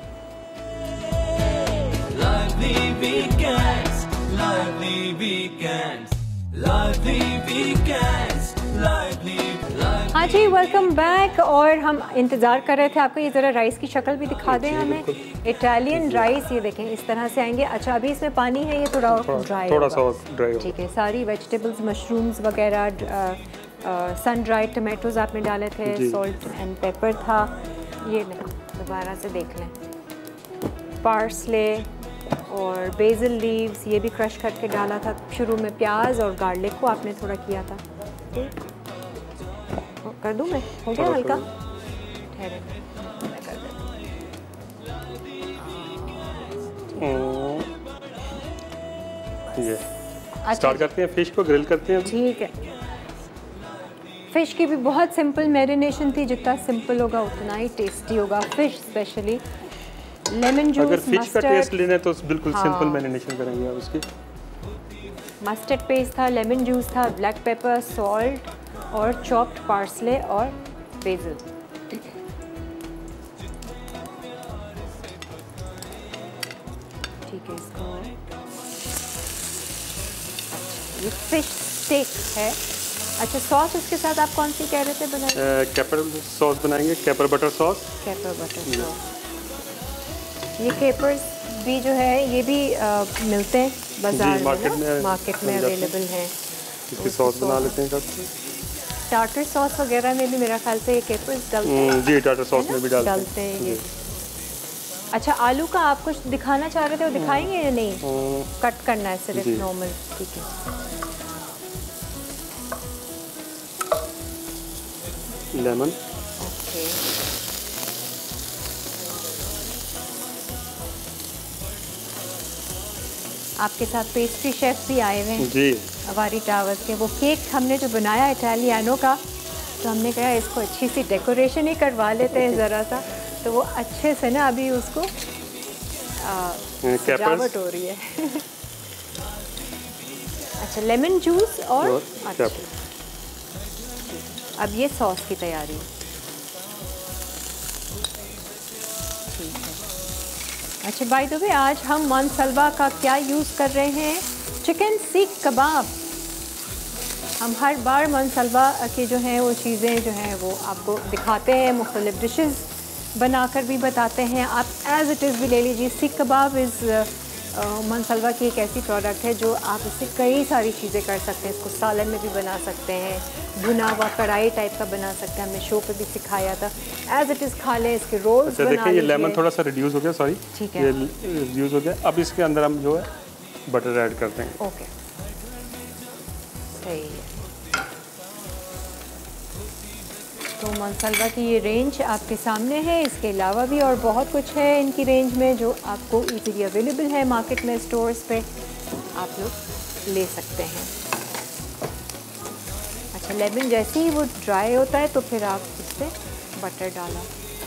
Lively weekends, lively weekends, lively weekends, lively, lively। हाँ जी, वेलकम बैक। और हम इंतज़ार कर रहे थे आपको, ये ज़रा राइस की शक्ल भी दिखा दें हमें। इटालियन राइस, ये देखें इस तरह से आएंगे। अच्छा, अभी इसमें पानी है, ये थोड़ा ड्राई थोड़ा सा ड्राई होगा, ठीक है। सारी वेजिटेबल्स, मशरूम्स वगैरह, सन ड्राइड टमाटोज आपने डाले थे, सॉल्ट एंड पेपर था। ये दोबारा से देख लें, पार्सले और बेसिल लीव्स, ये भी क्रश करके डाला था शुरू में। प्याज और गार्लिक को आपने थोड़ा किया था। कर दूं मैं? हो गया हल्का, ठहरे मैं कर देती। ये स्टार्ट करते हैं, फिश को ग्रिल करते हैं। ठीक है। फ़िश की भी बहुत सिंपल मैरिनेशन थी, जितना सिंपल होगा उतना ही टेस्टी होगा। फ़िश स्पेशली लेमन जूस, अगर फिश का टेस्ट लेना है तो बिल्कुल हाँ। सिंपल मैरिनेशन करेंगे आप उसकी। मस्टर्ड पेस्ट था, लेमन जूस था, ब्लैक पेपर, सॉल्ट और चॉप्ड पार्सले और बेसिल। ठीक है, इसको ये फिश स्टेक है। अच्छा, सॉस इसके साथ आप कौन सी कह रहे थे बनाएंगे? कैपर सॉस बनाएंगे, caper butter sauce. Caper butter sauce, ये केपर्स भी जो है ये भी आ, मिलते हैं बाजार में, मार्केट में, मार्केट में अवेलेबल हैं। इसकी सॉस बना लेते हैं सब। टाटर सॉस वगैरह में भी मेरा ख्याल से ये कैपर्स डालते हैं। जी टाटर सॉस में भी डालते हैं, डालते हैं ये। अच्छा, आलू का आप कुछ दिखाना चाह रहे थे, वो दिखाएंगे या नहीं? कट करना है सिर्फ नॉर्मल, ठीक है। Lemon, okay. आपके साथ पेस्ट्री शेफ भी आए हुए हैं जी, अवारी टावर्स के। वो केक हमने जो बनाया इटालियानो का, तो हमने कहा इसको अच्छी सी डेकोरेशन ही करवा लेते हैं ज़रा सा, तो वो अच्छे से ना अभी उसको सजावट हो रही है। अच्छा, लेमन जूस और, और अच्छा, अब ये सॉस की तैयारी। ठीक है। अच्छा, बाय द वे आज हम मनसलवा का क्या यूज़ कर रहे हैं? चिकन सीख कबाब। हम हर बार मनसलवा के जो हैं वो चीज़ें जो हैं वो आपको दिखाते हैं, मुख्तलिफ डिशेस बनाकर भी बताते हैं। आप एज़ इट इज़ भी ले लीजिए। सीख कबाब इज़ मनसलवा की एक ऐसी प्रोडक्ट है जो आप इससे कई सारी चीज़ें कर सकते हैं। इसको सालन में भी बना सकते हैं, भुना हुआ कढ़ाई टाइप का बना सकते हैं, हमने शो पे भी सिखाया था। एज़ इट इज़ खा लें, इसके रोल्स अच्छा, बना देखिए ये लीजिए। लेमन थोड़ा सा रिड्यूस हो गया, सॉरी, ठीक है, ये रिड्यूस हो गया। अब इसके अंदर हम जो है बटर ऐड करते हैं। ओके, सही है। तो मनसलवा की ये रेंज आपके सामने है। इसके अलावा भी और बहुत कुछ है इनकी रेंज में जो आपको इजीली अवेलेबल है मार्केट में, स्टोर्स पे आप लोग ले सकते हैं। अच्छा, लेमन जैसे ही वो ड्राई होता है तो फिर आप इससे बटर डाला।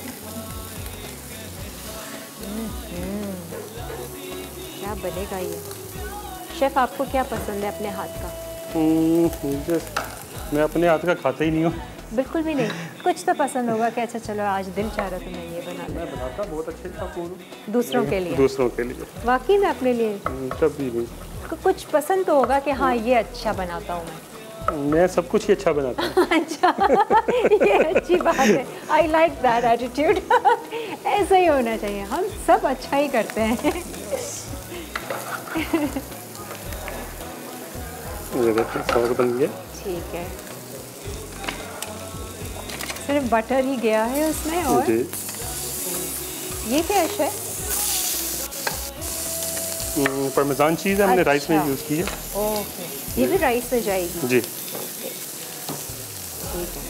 क्या बनेगा ये? शेफ़ आपको क्या पसंद है अपने हाथ का? मुझे, मैं अपने हाथ का खाता ही नहीं हूँ। बिल्कुल भी नहीं? कुछ तो पसंद होगा कि अच्छा चलो आज दिल चाह रहा तो मैं ये बना मैं बनाता बहुत अच्छे था दूसरों के लिए। दूसरों के लिए वाकई में अपने लिए कभी नहीं। कुछ पसंद तो होगा कि हाँ ये अच्छा बनाता हूँ मैं। मैं सब कुछ ही अच्छा बनाता हूँ। अच्छा, ये अच्छी बात है। I like that attitude. ऐसा ही होना चाहिए, हम सब अच्छा ही करते हैं। ये देखिए सॉस बन गया। ठीक है, सिर्फ बटर ही गया है उसमें। और जी। ये क्या है? परमेजान चीज़ है, हमने अच्छा। राइस में यूज़ की है। ओके, ये भी राइस में जाएगी? जी, ठीक है।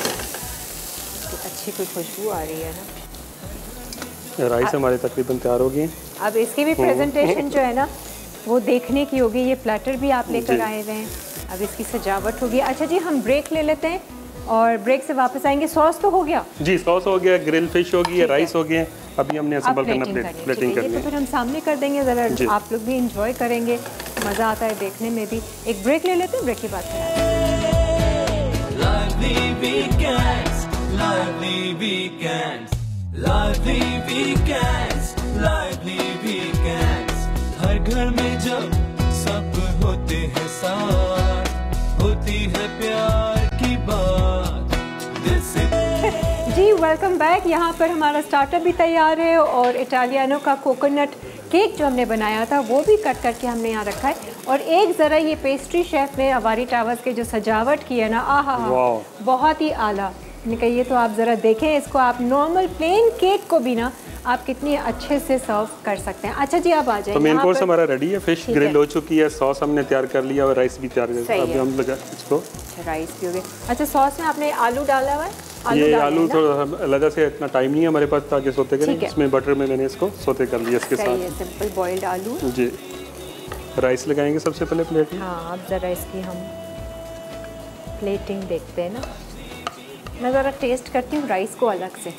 अच्छी कोई खुशबू आ रही है ना। राइस हमारे तकरीबन तैयार हो गए। अब इसकी भी प्रेजेंटेशन जो है ना वो देखने की होगी। ये प्लेटर भी आप लेकर आए हुए हैं, अब इसकी सजावट होगी। अच्छा जी, हम ब्रेक ले लेते हैं और ब्रेक से वापस आएंगे। सॉस तो हो गया? जी, सॉस हो गया, ग्रिल फिश हो गई, राइस हो गए। अभी हमने असेंबल करना, प्लेट, प्लेटिंग करनी है। तो फिर हम सामने कर देंगे, ज़रा आप लोग भी इंजॉय करेंगे, मज़ा आता है देखने में भी। एक ब्रेक ले लेते हैं, ब्रेक की बात करें। Lively weekends, lively weekends, lively weekends, lively weekends. हर घर में जब सब होते हैं साथ, होती है प्यार की बात दिल से। जी, वेलकम बैक। यहाँ पर हमारा स्टार्टर भी तैयार है और इटालियानो का कोकोनट केक जो हमने बनाया था वो भी कट करके हमने यहाँ रखा है। और एक ज़रा ये पेस्ट्री शेफ़ ने अवारी टावर्स के जो सजावट की है ना, आहा हा, बहुत ही आला। मैंने कहा ये तो आप ज़रा देखें इसको। आप नॉर्मल प्लेन केक को भी ना आप कितनी अच्छे से सर्व कर सकते हैं। अच्छा जी, आप आ जाइए। तो मेन कोर्स हमारा रेडी है, फिश ग्रिल हो चुकी है, सॉस हमने तैयार कर लिया और राइस भी तैयार कर लिया। अभी हम लगा इसको। अच्छा, राइस भी हो गया। अच्छा, सॉस में आपने आलू डाला हुआ है? आलू ये आलू थोड़ा अलग से, इतना टाइम नहीं है हमारे पास ताकि सोते करें। इसमें बटर में मैंने इसको सोते कर लिया इसके साथ। सिंपल बॉइल्ड आलू। जी, राइस लगाएंगे सबसे पहले प्लेट में। हाँ, अब ज़रा इसकी हम प्लेटिंग देखते हैं ना। मैं ज़रा टेस्ट करती हूँ राइस को अलग से।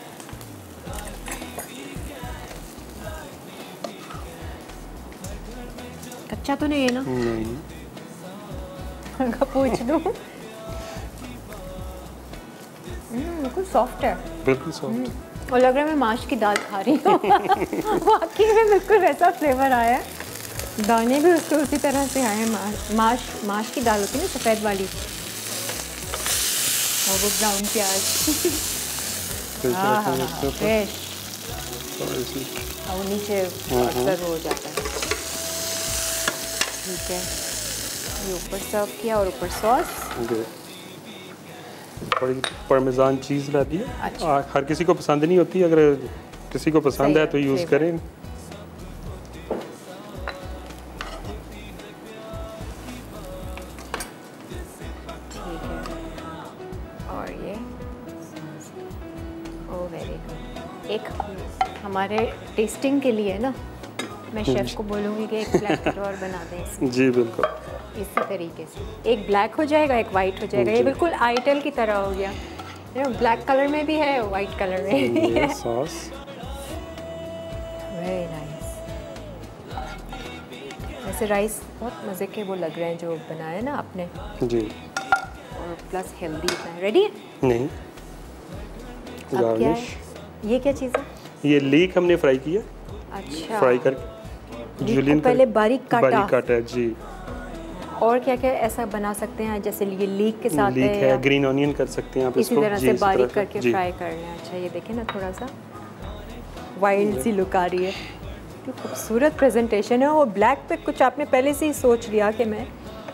कच्चा तो नहीं है ना? नहीं। पूछ लूँ? बिल्कुल सॉफ्ट है। बिल्कुल सॉफ्ट। और लग रहा है मैं माश की दाल खा रही हूँ। वाकई में बिल्कुल वैसा फ्लेवर आया है। दाने भी उसके उसी तरह से आए हैं। माश माश माश की दाल होती है ना, सफ़ेद वाली, और वो ब्राउन प्याज। फ्रेश और नीचे अक्सर हो जाता है। ठीक है, ये ऊपर सर्व किया और ऊपर सॉस। थोड़ी पार्मेजान चीज़ रहती है। अच्छा। हर किसी को पसंद नहीं होती, अगर किसी को पसंद है तो यूज़ करें। ठीक है, और ये ओ वेरी गुड। एक हमारे टेस्टिंग के लिए ना मैं शेफ को बोलूँगी कि एक ब्लैक पेपर और बना दें इसमें। जी बिल्कुल, इसी तरीके से एक ब्लैक हो जाएगा, एक वाइट हो जाएगा। ये बिल्कुल आइटल की तरह हो गया, यू नो, ब्लैक कलर में भी है, वाइट कलर में भी है। Sauce very nice. वैसे राइस बहुत मज़े के वो लग रहे हैं जो बनाए ना आपने जी, और प्लस हेल्दी है। रेडी है? नहीं, अब क्या है? ये क्या चीज़ है? ये लीक हमने फ्राई किया। अच्छा, फ्राई करके जुलियन पहले बारीक काटा। बारीक काटा है जी। और क्या क्या ऐसा बना सकते हैं जैसे ये लीक के साथ लीक है, है, ग्रीन ऑनियन कर सकते हैं आप इसी इसको तरह से बारीक करके फ्राई कर लें। अच्छा, ये देखें ना, थोड़ा सा वाइल्ड सी लुक आ रही है, तो खूबसूरत प्रेजेंटेशन है। और ब्लैक पे कुछ आपने पहले से ही सोच लिया कि मैं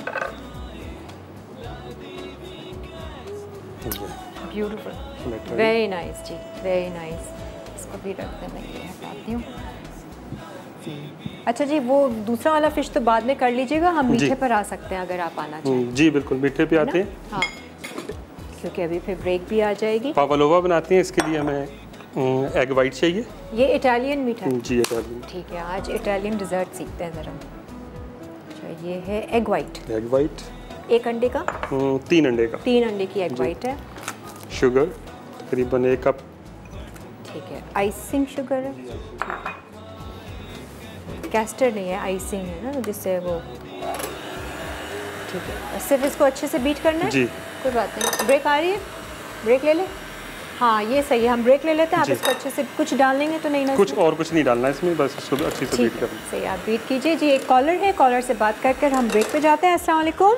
ब्यूटीफुल, वेरी नाइस जी, वेरी नाइस। इसको भी रख दें, मैं ये हटाती हूँ। अच्छा जी, वो दूसरा वाला फिश तो बाद में कर लीजिएगा, हम मीठे पर आ सकते हैं अगर आप आना चाहें। जी बिल्कुल, मीठे पे आते हैं। हाँ, क्योंकि अभी फिर ब्रेक भी आ जाएगी। पावलोवा बनाते हैं, इसके लिए हमें एग वाइट चाहिए। ये इटालियन मीठा है? जी इटालियन। ठीक है, आज इटालियन डिज़र्ट सीखते हैं ज़रा। अच्छा, ये है एग वाइट। एग वाइट एक अंडे का? तीन अंडे का। तीन अंडे की एग वाइट है। शुगर तकरीबन एक कप। ठीक है, आइसिंग शुगर है, कैस्टर नहीं है, आइसिंग है ना, जिससे वो ठीक है। सिर्फ इसको अच्छे से बीट करना है जी, कोई बात नहीं। ब्रेक आ रही है, ब्रेक ले ले। हाँ, ये सही है, हम ब्रेक ले लेते हैं। आप इसको अच्छे से कुछ डालेंगे तो नहीं ना? कुछ और कुछ नहीं डालना है इसमें, बस इसको अच्छे से बीट करना है। सही, आप बीट कीजिए जी। एक कॉलर है, कॉलर से बात कर कर हम ब्रेक पे जाते हैं। अस्सलाम वालेकुम।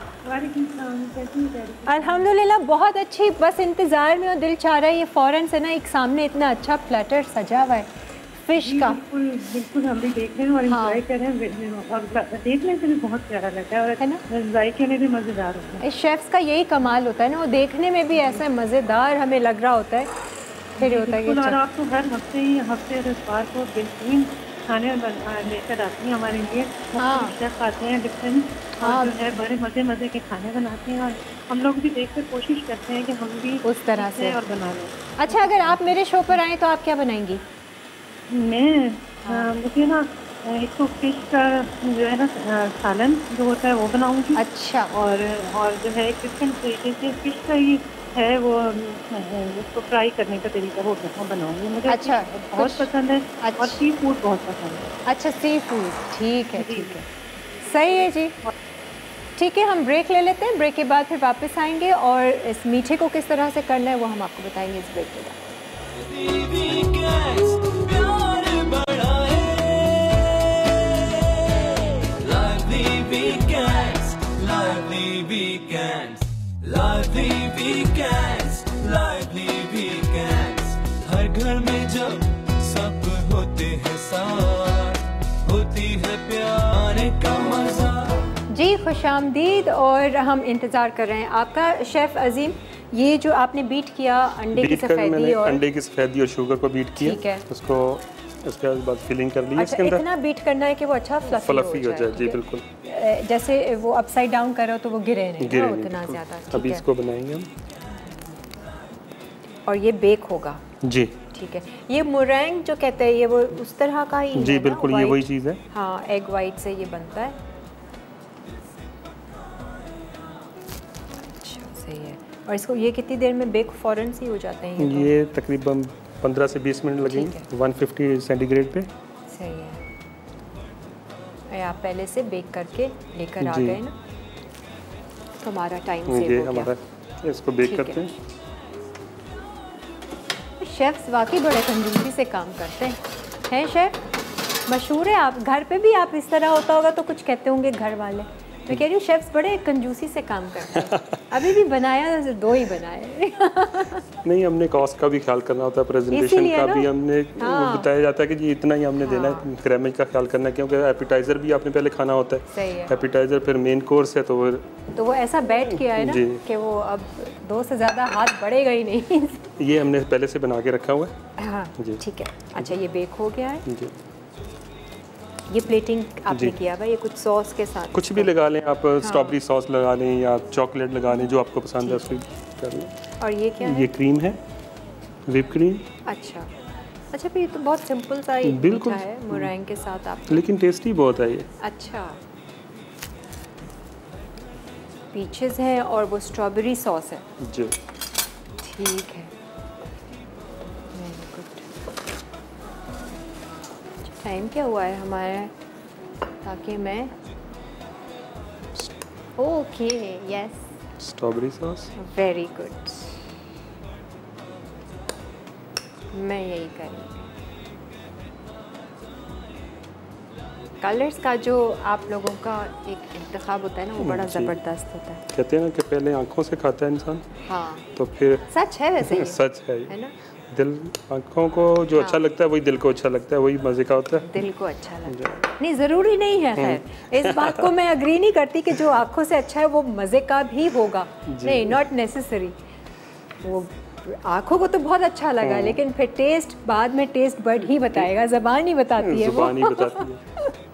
अल्हम्दुलिल्लाह बहुत अच्छी, बस इंतज़ार में और दिल चाह रहा है ये फ़ौरन से ना, एक सामने इतना अच्छा प्लेटर सजा हुआ है फिश का। बिल्कुल बिल्कुल, हम भी देख रहे हैं और हाँ। एंजॉय कर रहे हैं, और देखने से भी बहुत प्यारा लग रहा है, और है ना, जायके में भी मज़ेदार होता है। इस शेफ्स का यही कमाल होता है ना, वो देखने में भी ऐसा मज़ेदार हमें लग रहा होता है, फिर होता है। और आपको हर हफ्ते ही हफ्ते और इतवार को बेहतरीन खाने लेकर आती हैं हमारे लिए। हाँ, शेफ आते हैं डिफरेंट, हाँ, जो है बड़े मज़े मज़े के खाने बनाते हैं, और हम लोग भी देख कर कोशिश करते हैं कि हम भी उस तरह से और बना लें। अच्छा, अगर आप मेरे शो पर आएँ तो आप क्या बनाएंगी? मैं हाँ। मुझे ना एक तो फिश का जो है ना सालन जो होता है वो बनाऊंगी। अच्छा। और और जो है एक डिफरेंट तरीके से फिश का ही है वो, उसको फ्राई करने का तरीका वो बनाऊंगी। मुझे अच्छा, बहुत पसंद है। अच्छा। और सी फूड बहुत पसंद है। अच्छा, सी फूड, ठीक है ठीक है, सही है जी। ठीक है, हम ब्रेक ले लेते हैं, ब्रेक के बाद फिर वापस आएंगे और इस मीठे को किस तरह से करना है वो हम आपको बताएंगे इस ब्रेक के बाद। Lively weekends, lively weekends, हर घर में जब सब होते हैं साथ, होती है प्यार का मजा। जी खुशामदीद, और हम इंतज़ार कर रहे हैं आपका शेफ़ अजीम। ये जो आपने बीट किया अंडे की सफ़ेदी और अंडे की सफ़ेदी और शुगर को बीट किया, ठीक है, उसको उसके बाद फिलिंग कर ली। अच्छा, इसके अंदर इतना बीट करना है कि वो अच्छा फ्लफी, फ्लफी हो जाए। जी बिल्कुल, जैसे वो अपसाइड डाउन करो तो वो गिरे नहीं, गिरे नहीं उतना ज़्यादा। अभी इसको बनाएंगे हम, और ये बेक होगा। जी ठीक है, ये मोरैंग जो कहते हैं ये वो उस तरह का ही जी बिल्कुल, ये वही चीज़ है। हाँ, एग वाइट से ये बनता है। अच्छा, सही है। और इसको ये कितनी देर में बेक फ़ौरन से हो जाते हैं? ये, ये तकरीबन पंद्रह से बीस मिनट लगेंगे, एक सौ पचास सेंटीग्रेड पे। सही है, आप पहले से बेक करके लेकर आ गए ना, तो हमारा टाइम सेव हो गया। इसको बेक करते हैं। शेफ्स वाकई बड़े कंजूसी से काम करते हैं, हैं शेफ? मशहूर है, आप घर पे भी आप इस तरह होता होगा तो कुछ कहते होंगे घर वाले, मैं कह रही हूँ शेफ्स बड़े कंजूसी से काम करते हैं। अभी भी बनाया तो दो ही बनाए। नहीं, हमने कॉस्ट का भी ख्याल करना होता है, प्रेजेंटेशन का भी हमने हाँ। बताया जाता है कि जी इतना ही हमने हाँ। देना है, ग्रामेज का ख्याल करना है, क्योंकि एपिटाइजर भी आपने पहले खाना होता है। सही है। एपिटाइजर फिर मेन कोर्स है, तो वो तो वो ऐसा बैठ किया है ना कि वो अब दो से ज़्यादा हाथ बढ़ेगा ही नहीं। ये हमने पहले से बना के रखा हुआ है। हाँ जी, ठीक है। अच्छा, ये बेक हो गया है जी। ये प्लेटिंग आपने किया हुआ, ये कुछ सॉस के साथ कुछ भी लगा लें आप, हाँ। स्ट्रॉबेरी सॉस लगा लें या चॉकलेट लगा लें, जो आपको पसंद है उसको कर लें। और ये क्या है? ये क्रीम है, व्हिप क्रीम। अच्छा अच्छा, फिर ये तो बहुत सिंपल सा ही बिल्कुल है मोरैंग के साथ आप, लेकिन टेस्टी बहुत है ये। अच्छा, पीचेस है और वो स्ट्रॉबेरी सॉस है जी, ठीक है। Very good. टाइम क्या हुआ है हमारा, ताकि मैं okay yes, strawberry sauce very good, मैं यही करूँगी। कलर्स का जो आप लोगों का एक इंतखाब होता है ना, वो बड़ा ज़बरदस्त होता है। कहते हैं ना कि पहले आंखों से खाता है इंसान, हाँ, तो फिर सच है वैसे ये। सच है, है ना, दिल आंखों को जो हाँ। अच्छा लगता है वही दिल को अच्छा लगता है, वही मज़े का होता है, दिल को अच्छा लगता है। नहीं, ज़रूरी नहीं है, खैर इस बात को मैं अग्री नहीं करती कि जो आंखों से अच्छा है वो मज़े का भी होगा, नहीं, नॉट नेसेसरी। वो आंखों को तो बहुत अच्छा लगा, लेकिन फिर टेस्ट बाद में टेस्ट बर्ड ही बताएगा, ज़बान ही बताती है, ज़बान ही बताती है।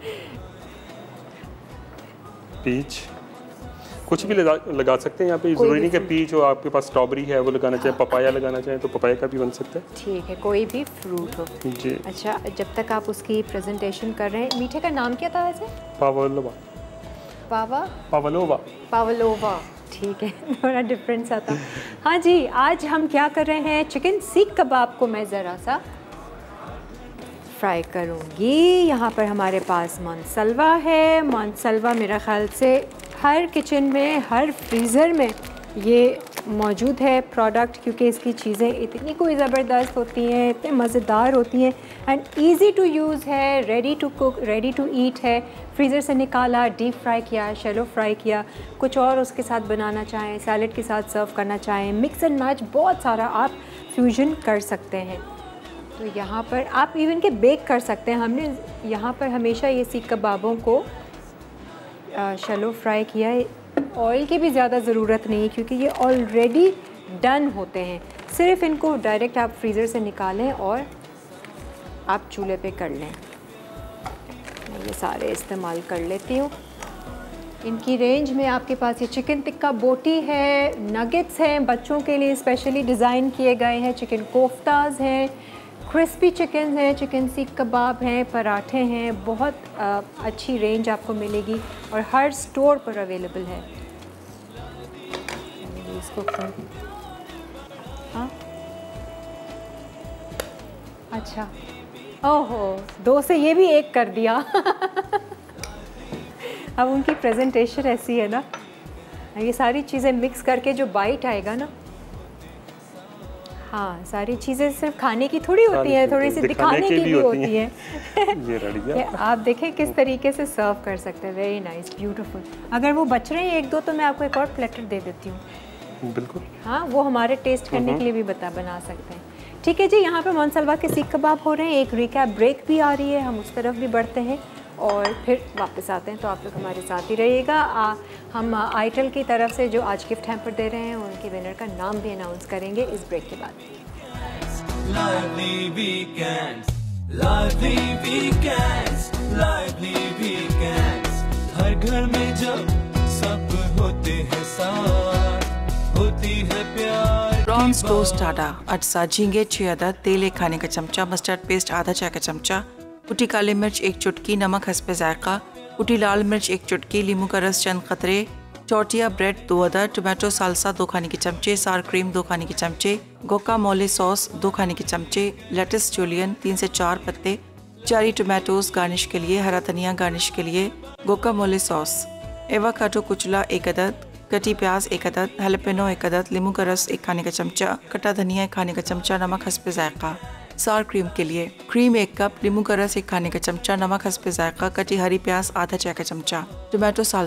पीच कुछ भी लगा, लगा सकते हैं यहाँ पे, ज़रूरी नहीं कि पीच हो, आपके पास स्ट्रॉबेरी है वो लगाना चाहें, पपाया लगाना चाहें तो पपाया का भी बन सकता है, ठीक है, कोई भी फ्रूट हो जी। अच्छा, जब तक आप उसकी प्रेजेंटेशन कर रहे हैं, मीठे का नाम क्या था वैसे? पावलोवा। पावा पावलोवा पावलोवा ठीक है, थोड़ा डिफरेंस आता। हाँ जी, आज हम क्या कर रहे हैं, चिकन सीख कबाब को मैं ज़रा सा फ्राई करूँगी। यहाँ पर हमारे पास मानसलवा है, मानसलवा मेरा ख़्याल से हर किचन में, हर फ्रीज़र में ये मौजूद है प्रोडक्ट, क्योंकि इसकी चीज़ें इतनी कोई ज़बरदस्त होती हैं, इतने मज़ेदार होती हैं, एंड इजी टू यूज़ है, ready to cook, ready to eat है। फ्रीज़र से निकाला, डीप फ्राई किया, शैलो फ्राई किया, कुछ और उसके साथ बनाना चाहें, सैलड के साथ सर्व करना चाहें, मिक्स एंड मैच बहुत सारा आप फ्यूजन कर सकते हैं। तो यहाँ पर आप इवन के बेक कर सकते हैं। हमने यहाँ पर हमेशा ये सीख कबाबों को शैलो फ्राई किया है, ऑयल की भी ज़्यादा ज़रूरत नहीं, क्योंकि ये ऑलरेडी डन होते हैं। सिर्फ इनको डायरेक्ट आप फ्रीज़र से निकालें और आप चूल्हे पे कर लें। मैं ये सारे इस्तेमाल कर लेती हूँ। इनकी रेंज में आपके पास ये चिकन टिक्का बोटी है, नगेट्स हैं, बच्चों के लिए स्पेशली डिज़ाइन किए गए हैं, चिकन कोफ्ताज हैं, क्रिस्पी चिकन है, चिकन सीख कबाब हैं, पराठे हैं, बहुत आ, अच्छी रेंज आपको मिलेगी और हर स्टोर पर अवेलेबल है। इसको कर हाँ अच्छा, ओहो, दो से ये भी एक कर दिया। अब उनकी प्रेजेंटेशन ऐसी है ना, ये सारी चीज़ें मिक्स करके जो बाइट आएगा ना, हाँ, सारी चीज़ें सिर्फ खाने की थोड़ी होती हैं, थोड़ी सी दिखाने की भी होती है। ये आप देखें किस तरीके से सर्व कर सकते हैं, वेरी नाइस, ब्यूटीफुल। अगर वो बच रहे हैं एक दो तो मैं आपको एक और प्लेटर दे देती हूँ। बिल्कुल, हाँ, वो हमारे टेस्ट करने के लिए भी बता बना सकते हैं। ठीक है जी, यहाँ पर मानसलवा के सीख कबाब हो रहे हैं, एक रिकैप ब्रेक भी आ रही है, हम उस तरफ भी बढ़ते हैं और फिर वापस आते हैं, तो आप लोग हमारे साथ ही रहिएगा। आ, हम आइटल की तरफ से जो आज गिफ्ट हैम्पर दे रहे हैं उनके विनर का नाम भी अनाउंस करेंगे इस ब्रेक के बाद। Lively weekends, lively weekends, lively weekends, हर घर में जब सब होते हैं साथ, होती है प्यार। प्रॉन्स टोस्ट टाटा, अटसा झींगे छह अदद, तेल एक खाने का चमचा, मस्टर्ड पेस्ट आधा चाय का चमचा, कुटी काली मिर्च एक चुटकी, नमक हस्बे जायका, कुटी लाल मिर्च एक चुटकी, लीमू का रस चंद कतरे, टोर्टिया ब्रेड दो अदद, टोमेटो सालसा दो खाने के चमचे, सार क्रीम दो खाने के चमचे, गोका मोले सॉस दो खाने के चमचे, लेटस जूलियन तीन से चार पत्ते, चारी टोमेटोज गार्निश के लिए, हरा धनिया गार्निश के लिए, गोका मोले सॉस, एवाकाडो कुचला एक अदद, कटी प्याज एक अदद, हैलपेनो एक अदद, लीमू का रस एक खाने का चमचा, कटा धनिया एक खाने का चमचा, नमक हस्बे जायका। सार क्रीम के लिए क्रीम एक कप, लीमू का रस एक खाने का चमचा, नमक हस्बे जायका, कटी हरी प्याज आधा चाय का चमचा, टोमेटो सालसा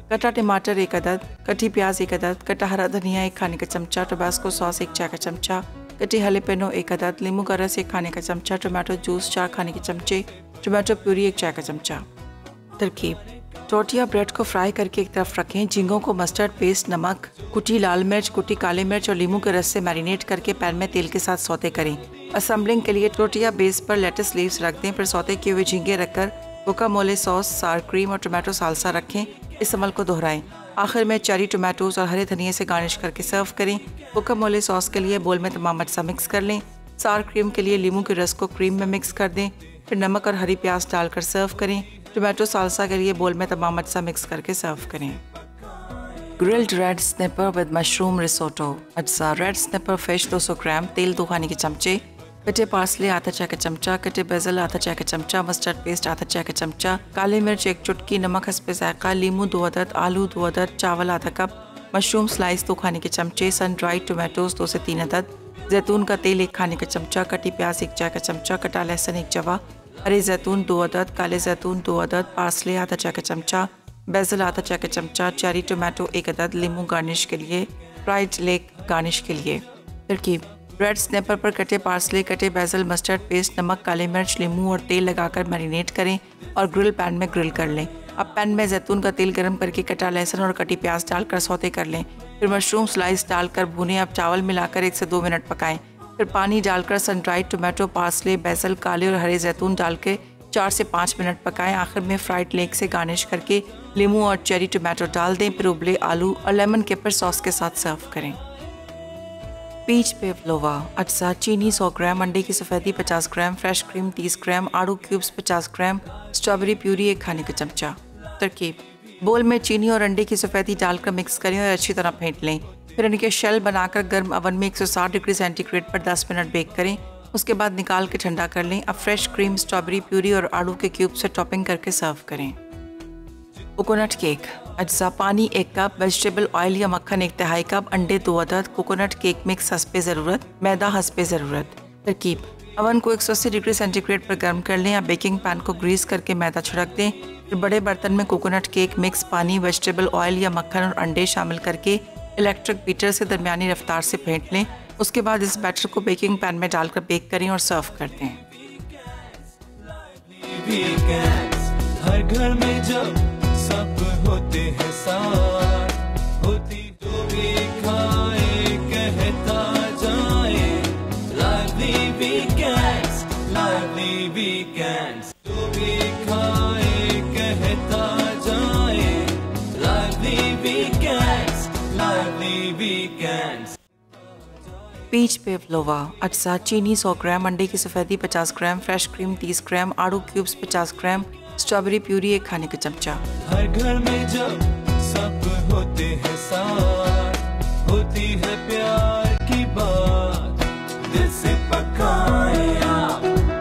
कटा टमाटर एक अदद, कटी प्याज एक अदद, कटा हरा धनिया एक खाने का चमचा, टबास्को सॉस एक चाय का चमचा, कटी हलेपेनो एक अदद, नींबू का रस एक खाने का चमचा, टमाटो जूस चार खाने के चमचे, टमाटो प्यूरी एक चाय का चमचा। तरकीब: टोर्टिया ब्रेड को फ्राई करके एक तरफ रखें। झींगों को मस्टर्ड पेस्ट, नमक, कुटी लाल मिर्च, कुटी काली मिर्च और लीमू के रस से मैरिनेट करके पैन में तेल के साथ सौते करें। असेंबलिंग के लिए टोर्टिया बेस पर लेटस लीव्स रख दें, फिर सौते किए हुए झींगे रखकर गुआकामोले सॉस, सार क्रीम और टोमेटो साल्सा रखें। इस अमल को दोहराएं। आखिर में चेरी टोमेटोज और हरे धनिए से गार्निश करके सर्व करें। गुआकामोले सॉस के लिए बोल में तमाम अज्जा मिक्स कर लें। सार क्रीम के लिए लीमू के रस को क्रीम में मिक्स कर दें, फिर नमक और हरी प्याज डालकर सर्व करें। टोमेटो साल्सा के लिए बोल में तमाम अज्जा मिक्स करके सर्व करें। Grilled red snapper with mushroom risotto. अज्जा: रेड स्निपर फिश दो सौ ग्राम, तेल दो खाने के चमचे, कटे पार्सले आधा चाय का चमचा, कटे बेजल आधा चाय का चमचा, मस्टर्ड पेस्ट आधा चाय का चमचा, काली मिर्च एक चुटकी, नमक हस्बे जायका, लीमू दो अदद, आलू दो अदद, चावल आधा कप, मशरूम स्लाइस दो खाने के चमचे, सन ड्राइड टोमेटोज दो से तीन अदद, जैतून का तेल एक खाने का चमचा, कटी प्याज एक चाय का चमचा, कटा लहसुन एक जवा, हरे जैतून दो अदद, काले जैतून दो अदद, पार्सले आधा चाय का चमचा, बेजल आधा चाय का चमचा, चेरी टोमेटो एक अदद, लीमू गार्निश के लिए, फ्राइड लेग गार्निश के लिए। तरकीब: ब्रेड स्नैपर पर कटे पार्सले, कटे बेजल, मस्टर्ड पेस्ट, नमक, काली मिर्च, लीमू और तेल लगाकर मैरिनेट करें और ग्रिल पैन में ग्रिल कर लें। अब पैन में जैतून का तेल गर्म करके कटा लहसुन और कटी प्याज डालकर सौते कर लें, फिर मशरूम स्लाइस डालकर भुनें। अब चावल मिलाकर एक से दो मिनट पकाएं, फिर पानी डालकर sun dried tomato, parsley, basil, काले और हरे जैतून डाल के चार से पाँच मिनट पकाएं। आखिर में फ्राइड लेग से गार्निश करके लीमू और चेरी टोमेटो डाल दें, फिर उबले आलू और लेमन केपर सॉस के साथ सर्व करें। Peach pavlova. अज्जा: चीनी सौ ग्राम, अंडे की सफ़ेदी पचास ग्राम, फ्रेश क्रीम तीस ग्राम, आड़ू क्यूब्स पचास ग्राम, स्ट्रॉबेरी प्यूरी एक खाने का चमचा। तरकीब: बोल में चीनी और अंडे की सफ़ेदी डालकर मिक्स करें और अच्छी तरह फेंट लें, फिर इनके शेल बनाकर गर्म ओवन में एक सौ साठ डिग्री सेंटीग्रेड पर दस मिनट बेक करें। उसके बाद निकाल के ठंडा कर लें। अब फ्रेश क्रीम, स्ट्रॉबेरी प्यूरी और आड़ू के क्यूब से टॉपिंग करके सर्व करें। Coconut cake. अज्जा: पानी एक कप, वेजिटेबल ऑयल या मक्खन एक तिहाई कप, अंडे दो अदद, कोकोनट केक मिक्स हस्बे ज़रूरत, मैदा हस्बे ज़रूरत। तरकीब: अवन को एक सौ अस्सी डिग्री सेंटीग्रेड पर गर्म कर लें या बेकिंग पैन को ग्रीस करके मैदा छिड़क दें, फिर बड़े बर्तन में कोकोनट केक मिक्स, पानी, वेजिटेबल ऑयल या मक्खन और अंडे शामिल करके इलेक्ट्रिक बीटर से दरमियानी रफ्तार से फेंट लें। उसके बाद इस बैटर को बेकिंग पैन में डालकर बेक करें और सर्व कर दें। हर घर में जब सब होते हैं साथ, होती तो भी खाए कहता जाए, लाइवली वीकेंड्स, लाइवली वीकेंड्स, तो भी खाए कहता जाए, lively weekends, lively weekends. Peach pavlova. अज्जा: चीनी सौ ग्राम, अंडे की सफ़ेदी पचास ग्राम, फ्रेश क्रीम तीस ग्राम, आड़ू क्यूब्स पचास ग्राम, स्ट्रॉबेरी प्यूरी एक खाने का चमचा। हर घर में जब सब होते हैं साथ, होती है प्यार की बात, दिल से पकाए आप।